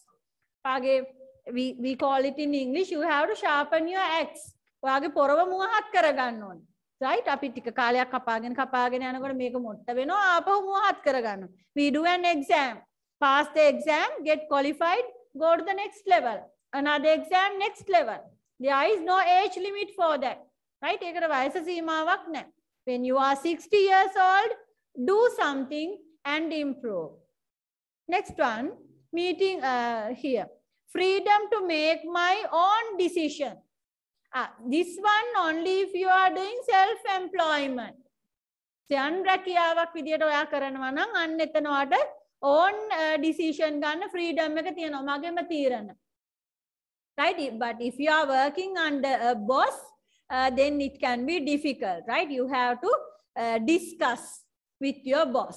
We call it in English, you have to sharpen your X. ඔයාගේ පොරව මුවහත් කරගන්න ඕන. Right? අපි ටික කාලයක් කපාගෙන යනකොට මේක මොට්ට වෙනවා ආපහු මුවහත් කරගන්න. We do an exam. Pass the exam, get qualified, go to the next level. Another exam, next level. There is no age limit for that. Right? ඒකට වයස සීමාවක් නැහැ. When you are 60 years old, do something and improve. Next one, meeting here. Freedom to make my own decision. This one only if you are doing self-employment. සයන් රැකියාවක් විදියට ඔයා කරනවා නම් අන්න එතන ඔයාට own decision ගන්න freedom එක තියෙනවා. මගේම තීරණ. Right? But if you are working under a boss, then it can be difficult. Right? You have to discuss with your boss.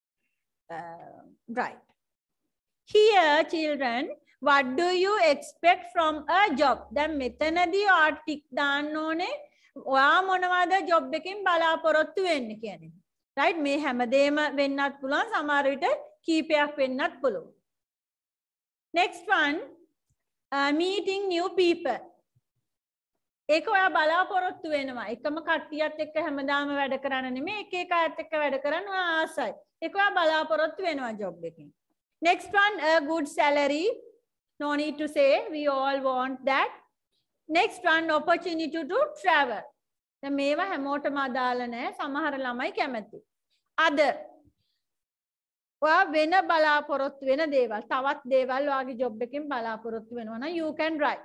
Right. Here, children, what do you expect from a job? දැන් මෙතනදී ආටික් දාන්න ඕනේ ඔයා මොනවද job එකකින් බලාපොරොත්තු වෙන්නේ කියන්නේ. Right? මේ හැමදේම වෙන්නත් පුළුවන්, සමහර විට කීපයක් වෙන්නත් පුළුවන්. Next one, meeting new people. ඒක ඔයා බලාපොරොත්තු වෙනවා. එකම කට්ටියත් එක්ක හැමදාම වැඩ කරන්න නෙමෙයි, එක අයත් එක්ක වැඩ කරන්න ඔයා ආසයි. ඒක ඔයා බලාපොරොත්තු වෙනවා job එකකින්. Next one, a good salary. No need to say, we all want that. Next one, opportunity to travel. දැන් මේවා හැමෝටම අදාළ නැහැ. සමහර ළමයි කැමති. Other. ඔයා වෙන බලාපොරොත්තු වෙන දේවල්, තවත් දේවල් ඔයාගේ job එකෙන් බලාපොරොත්තු වෙනවා නම් you can write.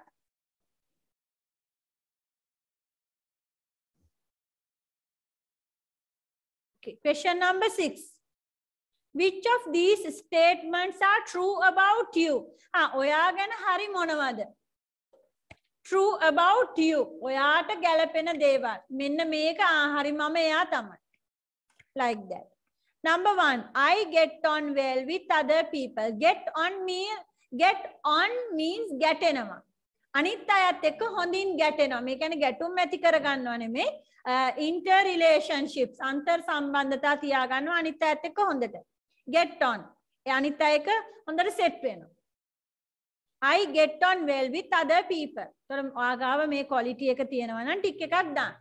Okay, question number 6. Which of these statements are true about you? ඔයා ගැන හරි මොනවද? True about you. ඔයාට ගැලපෙන දේවල්. මෙන්න මේක හරි මම එයා තමයි. Like that. Number 1, I get on well with other people. Get on means ගැටෙනවා. අනිත් අයත් එක්ක හොඳින් ගැටෙනවා. මේ කියන්නේ ගැටුම් ඇති කරගන්නව නෙමෙයි. Inter relationships, අන්තර් සම්බන්ධතා තියාගන්නවා අනිත් අයත් එක්ක හොඳට. Get on. අනිත් අයක හොඳට set වෙනවා. I get on well with other people. තොර ආගාව මේ quality එක තියෙනවා නම් ටික් එකක් දාන්න.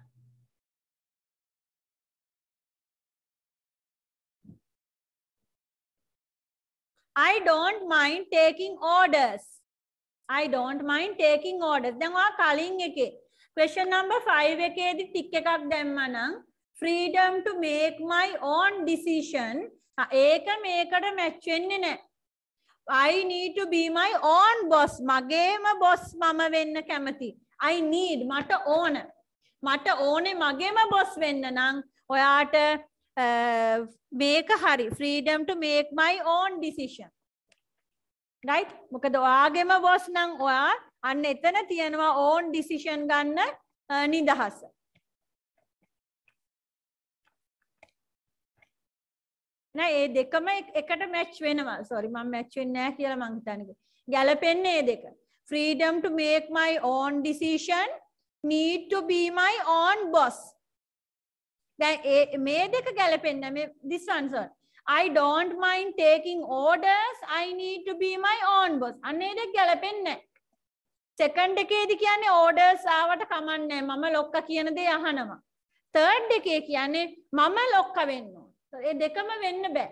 I don't mind taking orders. I don't mind taking orders. දැන් ඔයා කලින් එකේ question number 5 එකේදී ටික් එකක් දැම්මා නම් freedom to make my own decision. ඒක මේකට match වෙන්නේ නැහැ. I need to be my own boss. Magema boss mama venna kamathi. I need mata own. Mata own magema boss venna nang oyata make a hurry. Freedom to make my own decision. Right? Mokada oyagema boss nang oya anna etana tiyanwa own decision ganna nidahasa. ना ये देखो मैं एकटा match වෙනවා sorry මම match වෙන්නේ නැහැ කියලා මං හිතන්නේ ගැලපෙන්නේ ඒ දෙක freedom to make my own decision need to be my own boss දැන් මේ දෙක ගැලපෙන්නේ නැහැ this one sir I don't mind taking orders I need to be my own boss අන්න ඒ දෙක ගැලපෙන්නේ නැහැ second එකේදී කියන්නේ orders ආවට කමන්නේ නැහැ මම ලොක්කා කියන දේ අහනවා third එකේ කියන්නේ මම ලොක්කා වෙන්න ඕන ඒ දෙකම වෙන්න බෑ.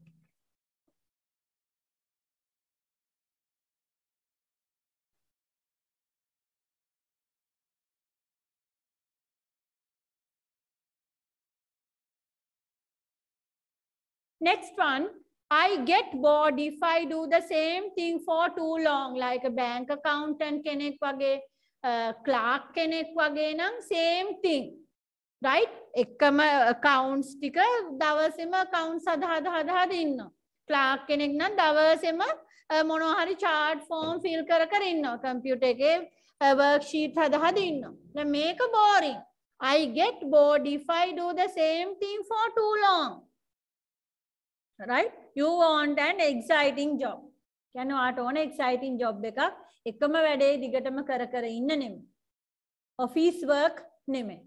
Next one, I get bored if I do the same thing for too long, like a bank accountant කෙනෙක් වගේ, clerk කෙනෙක් වගේ නම් same thing. Right? එකම accounts ටික දවසෙම accounts හදා ඉන්නවා. clerk කෙනෙක් නම් දවසෙම මොනවා හරි chart form fill කර ඉන්නවා. computer එකේ worksheet හදා ඉන්නවා. දැන් මේක boring. I get bored if I do the same thing for too long. Right? You want an exciting job. කියන්නේ ඔයාට ඕන exciting job එකක්. එකම වැඩේ දිගටම කර ඉන්න නෙමෙයි. office work නෙමෙයි.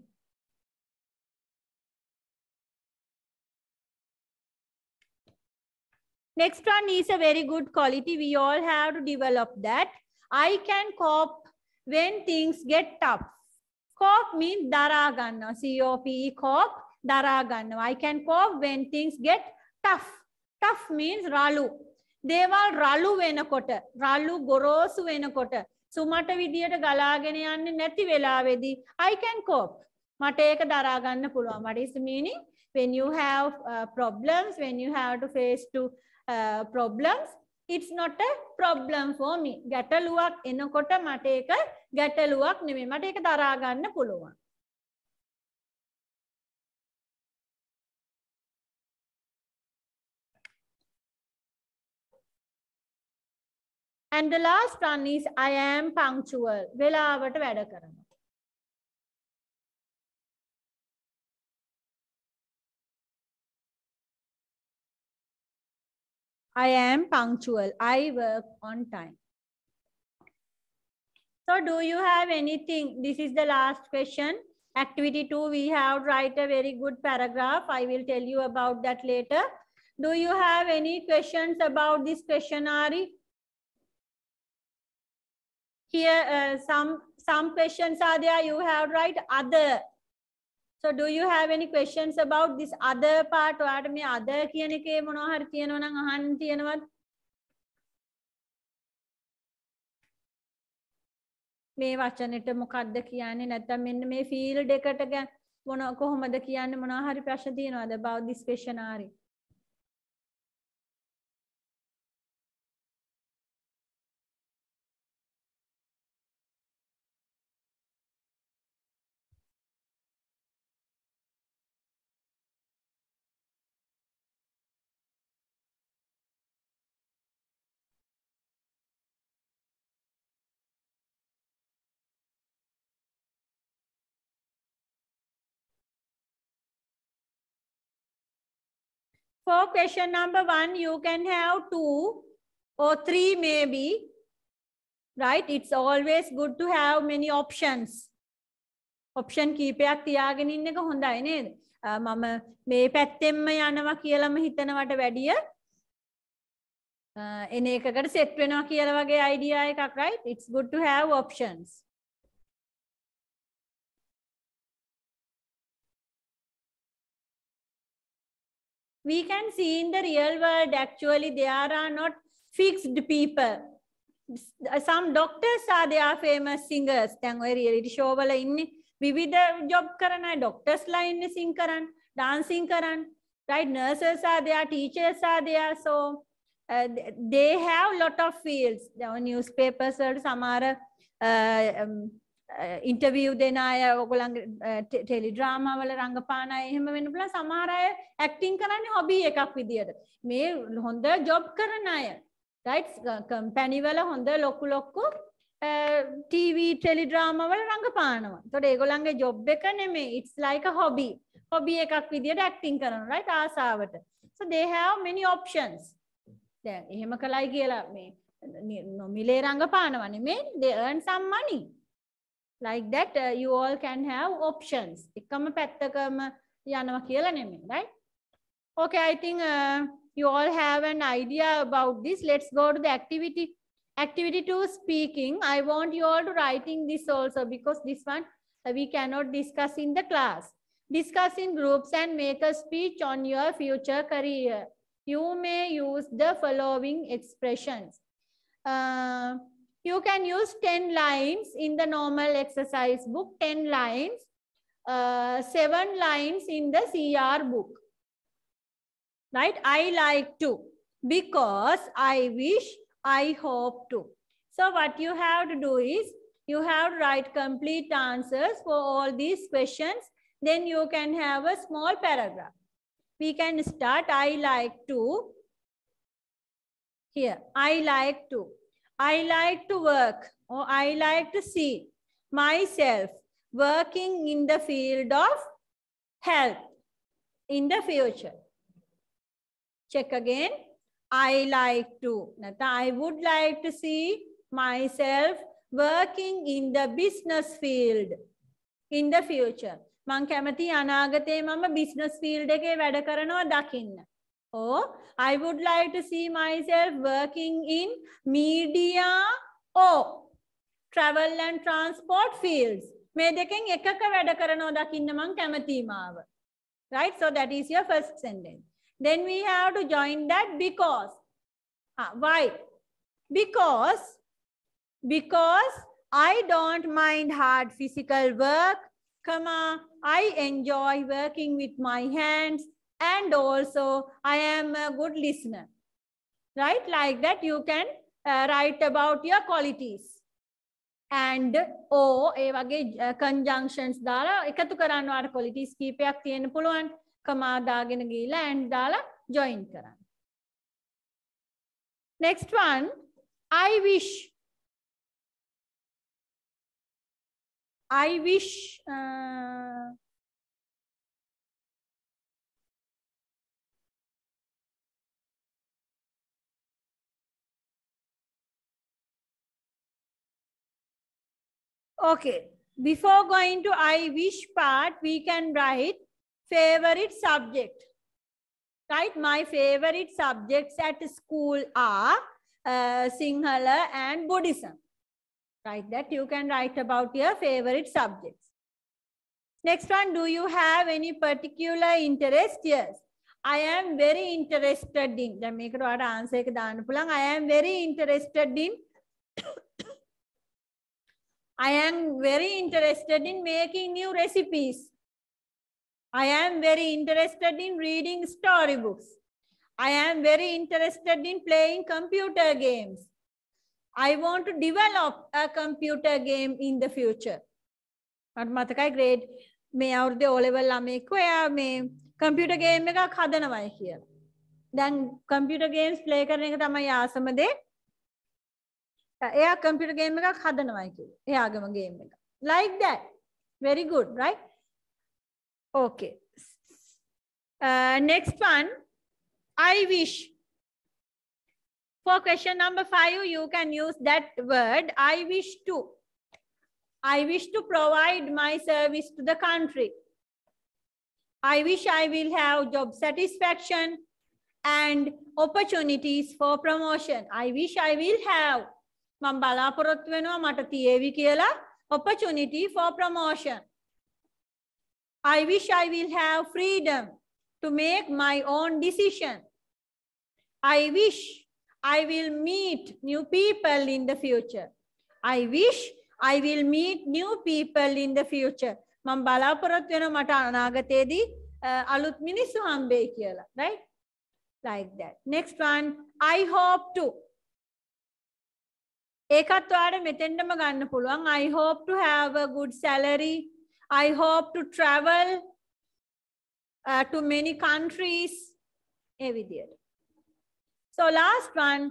Next one is a very good quality. We all have to develop that. I can cope when things get tough. Cope means dara ganna. C-O-P-E, cope, dara ganna. I can cope when things get tough. Tough means ralu. Deval ralu venakota. Ralu gorosu venakota. Sumata vidiyata galagene yanne නැති වෙලාවේදී I can cope. මට ඒක දරා ගන්න පුළුවන්. What is the meaning? When you have problems, when you have to face to problems, it's not a problem for me. ගැටලුවක් එනකොට මට ඒක ගැටලුවක් නෙමෙයි. මට ඒක දරා ගන්න පුළුවන්. And the last one is I am punctual. වෙලාවට වැඩ කරනවා. I am punctual. I work on time. So do you have anything? This is the last question. Activity 2, we have write a very good paragraph. I will tell you about that later. Do you have any questions about this questionnaire? Here, some questions are there. You have write other. So do you have any questions about this other part? ඔයාට මේ other කියන එකේ මොනවා හරි තියෙනවා නම් අහන්න තියෙනවද? මේ වචනෙට මොකක්ද කියන්නේ නැත්නම් මෙන්න මේ field එකට මොන කොහොමද කියන්නේ මොනවා හරි ප්‍රශ්න තියෙනවද about this questionnaire? For question number 1, you can have 2 or 3 maybe, right? It's always good to have many options. Option කීපයක් තියාගෙන ඉන්න එක හොඳයි නේද? මම මේ පැත්තෙන්ම යනවා කියලාම හිතනවට වැඩිය එන එකකට set වෙනවා කියලා වගේ idea එකක්, right? It's good to have options. We can see in the real world, actually, there are not fixed people. Some doctors are there, famous singers. දැන් ඔය reality show වල ඉන්නේ විවිධ job කරන අය doctors ලා ඉන්නේ sing කරන්, dancing කරන්, right? Nurses are there, teachers are there. So they have lot of fields. Newspapers වලට සමහර interview දෙන අය ඔයගොල්ලන්ගේ ටෙලිඩ්‍රාමා වල රංගපාන අය එහෙම වෙන්න පුළුවන්. සමහර අය acting කරන්නේ hobby එකක් විදියට. මේ හොඳ job කරන අය, right? company වල හොඳ ලොකු TV ටෙලිඩ්‍රාමා වල රංගපානවා. ඒතකොට ඒගොල්ලන්ගේ job එක නෙමෙයි. It's like a hobby. hobby එකක් විදියට acting කරනවා, right? ආසාවට. So they have many options. දැන් එහෙම කළයි කියලා මේ නොමිලේ රංගපානවා නෙමෙයි. They earn some money. Like that, you all can have options. එකම පැත්තකම යනවා කියලා නෙමෙයි, right? Okay, I think you all have an idea about this. Let's go to the activity. Activity 2, speaking. I want you all to writing this also, because this one we cannot discuss in the class. Discuss in groups and make a speech on your future career. You may use the following expressions. You can use 10 lines in the normal exercise book, 10 lines, 7 lines in the CR book. Right? I like to, because, I wish, I hope to. So what you have to do is, you have to write complete answers for all these questions. Then you can have a small paragraph. We can start, I like to. Here, I like to. I like to work, or I like to see myself working in the field of health in the future. Check again. I like to. I would like to see myself working in the business field in the future. මං කැමති අනාගතේ මම business field එකේ වැඩ කරනවා දකින්න. Or I would like to see myself working in media or travel and transport fields. මේ දෙකෙන් එකක වැඩ කරනවා දකින්න මං කැමති මාව. Right? So that is your first sentence. Then we have to join that because. Why? Because I don't mind hard physical work, I enjoy working with my hands, and also I am a good listener. Right? Like that you can write about your qualities. And or ඒ වගේ conjunctions දාලා එකතු කරන්න වාර qualities කීපයක් තියෙන්න පුළුවන්. කමා දාගෙන ගිහලා and දාලා join කරන්න. Next one, I wish. I wish. Okay, before going to I wish part, we can write favorite subject. Right? My favorite subjects at school are Sinhala and Buddhism. Right? That you can write about your favorite subjects. Next one, do you have any particular interest? Yes. I am very interested in. Then make it what answer එක දාන්න පුළුවන්. I am very interested in. I am very interested in making new recipes. I am very interested in reading storybooks. I am very interested in playing computer games. I want to develop a computer game in the future. මට මතකයි grade මේ අවුරුද්දේ O level ළමෙක් ඔයා මේ computer game එකක් හදනවායි කියලා. දැන් computer games play කරන එක තමයි ආසම දේ. එයා computer game එකක් හදනවායි කියලා. එයාගම game එක. Like that. Very good, right? Okay. Next one, I wish. For question number 5, you can use that word, I wish to. I wish to provide my service to the country. I wish I will have job satisfaction and opportunities for promotion. I wish I will have මම බලාපොරොත්තු වෙනවා මට තියේවි කියලා opportunity for promotion. I wish I will have freedom to make my own decision. I wish I will meet new people in the future. I wish I will meet new people in the future. මම බලාපොරොත්තු වෙනවා මට අනාගතයේදී අලුත් මිනිස්සු හම්බෙයි කියලා. Right? like that. Next one, I hope to. ඒකත් ඔයාලට මෙතෙන්ටම ගන්න පුළුවන්. I hope to have a good salary. I hope to travel to many countries. ඒ විදියට. So last one,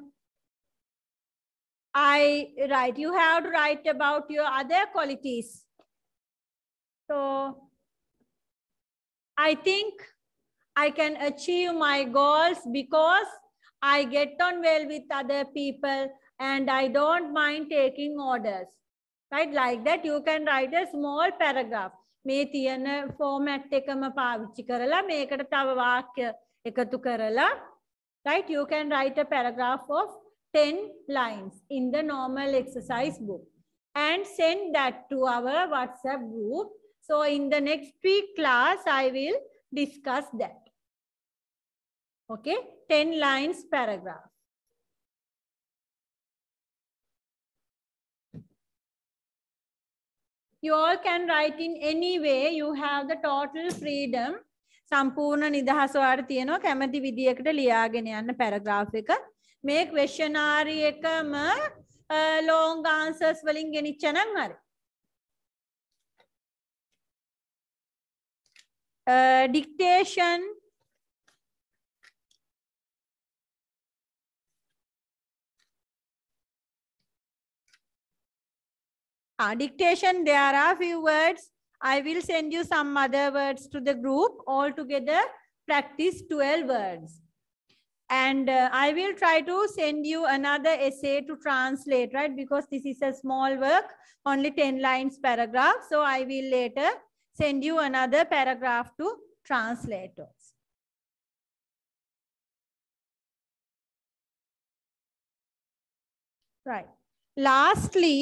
you have to write about your other qualities. So I think I can achieve my goals because I get on well with other people and I don't mind taking orders. Right? Like that, you can write a small paragraph. මේ තියෙන format එකම පාවිච්චි කරලා මේකට තව වාක්‍ය එකතු කරලා, right? You can write a paragraph of 10 lines in the normal exercise book and send that to our WhatsApp group. So in the next week class, I will discuss that. Okay, 10 lines paragraph. You all can write in any way. You have the total freedom. සම්පූර්ණ නිදහස ඔයාලට තියෙනවා කැමති විදියකට ලියාගෙන යන්න paragraph එක. මේ questionnaire එකම long answers වලින් ගෙනිච්ච නම් හරි. Dictation. Dictation, there are few words. I will send you some other words to the group. All together, practice 12 words. And I will try to send you another essay to translate, right? Because this is a small work, only 10 lines paragraph. So I will later send you another paragraph to translate also. Right. Lastly,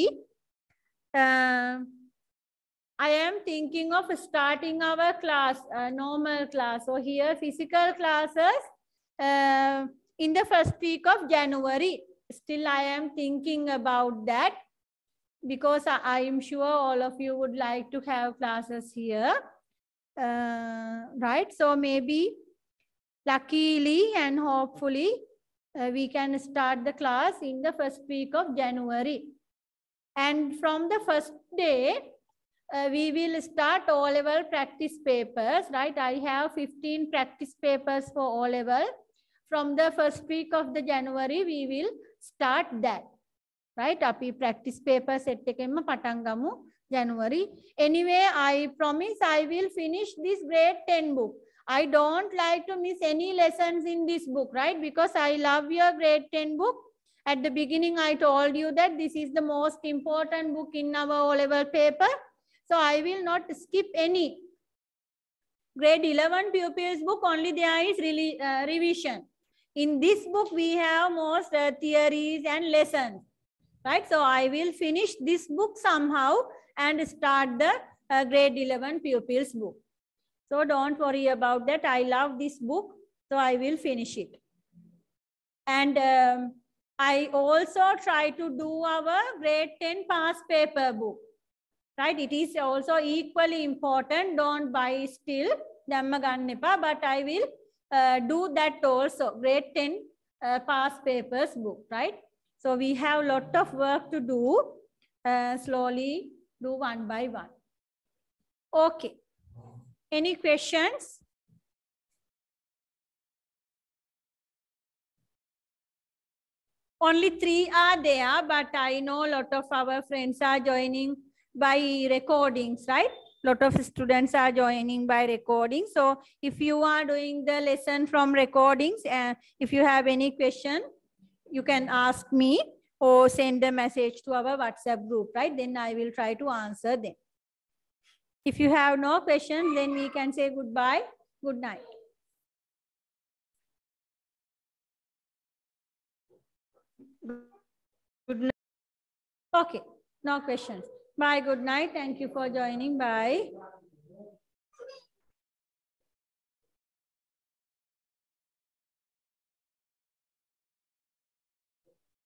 I am thinking of starting our class, normal class. So here, physical classes in the first week of January. Still, I am thinking about that because I am sure all of you would like to have classes here. Right? So maybe, luckily and hopefully, we can start the class in the first week of January. And from the first day, we will start O-level practice papers, right? I have 15 practice papers for O-level. From the first week of the January, we will start that, right? Api practice papers set ekema patan gamu January. Anyway, I promise I will finish this grade 10 book. I don't like to miss any lessons in this book, right? Because I love your grade 10 book. At the beginning, I told you that this is the most important book in our O-level paper. So I will not skip any. Grade 11 pupils book, only there is revision. In this book, we have most theories and lessons. Right? So I will finish this book somehow and start the grade 11 pupils book. So don't worry about that. I love this book. So I will finish it. And I also try to do our grade 10 past paper book, right? It is also equally important. Don't buy still, but I will do that also, grade 10 past papers book, right? So we have a lot of work to do. Slowly do one by one. Okay. Any questions? Only 3 are there, but I know a lot of our friends are joining by recordings, right? A lot of students are joining by recording. So if you are doing the lesson from recordings, if you have any question, you can ask me or send a message to our WhatsApp group, right? Then I will try to answer them. If you have no questions, then we can say goodbye. Good night. Good night. Okay, no questions. Bye, good night. Thank you for joining. Bye.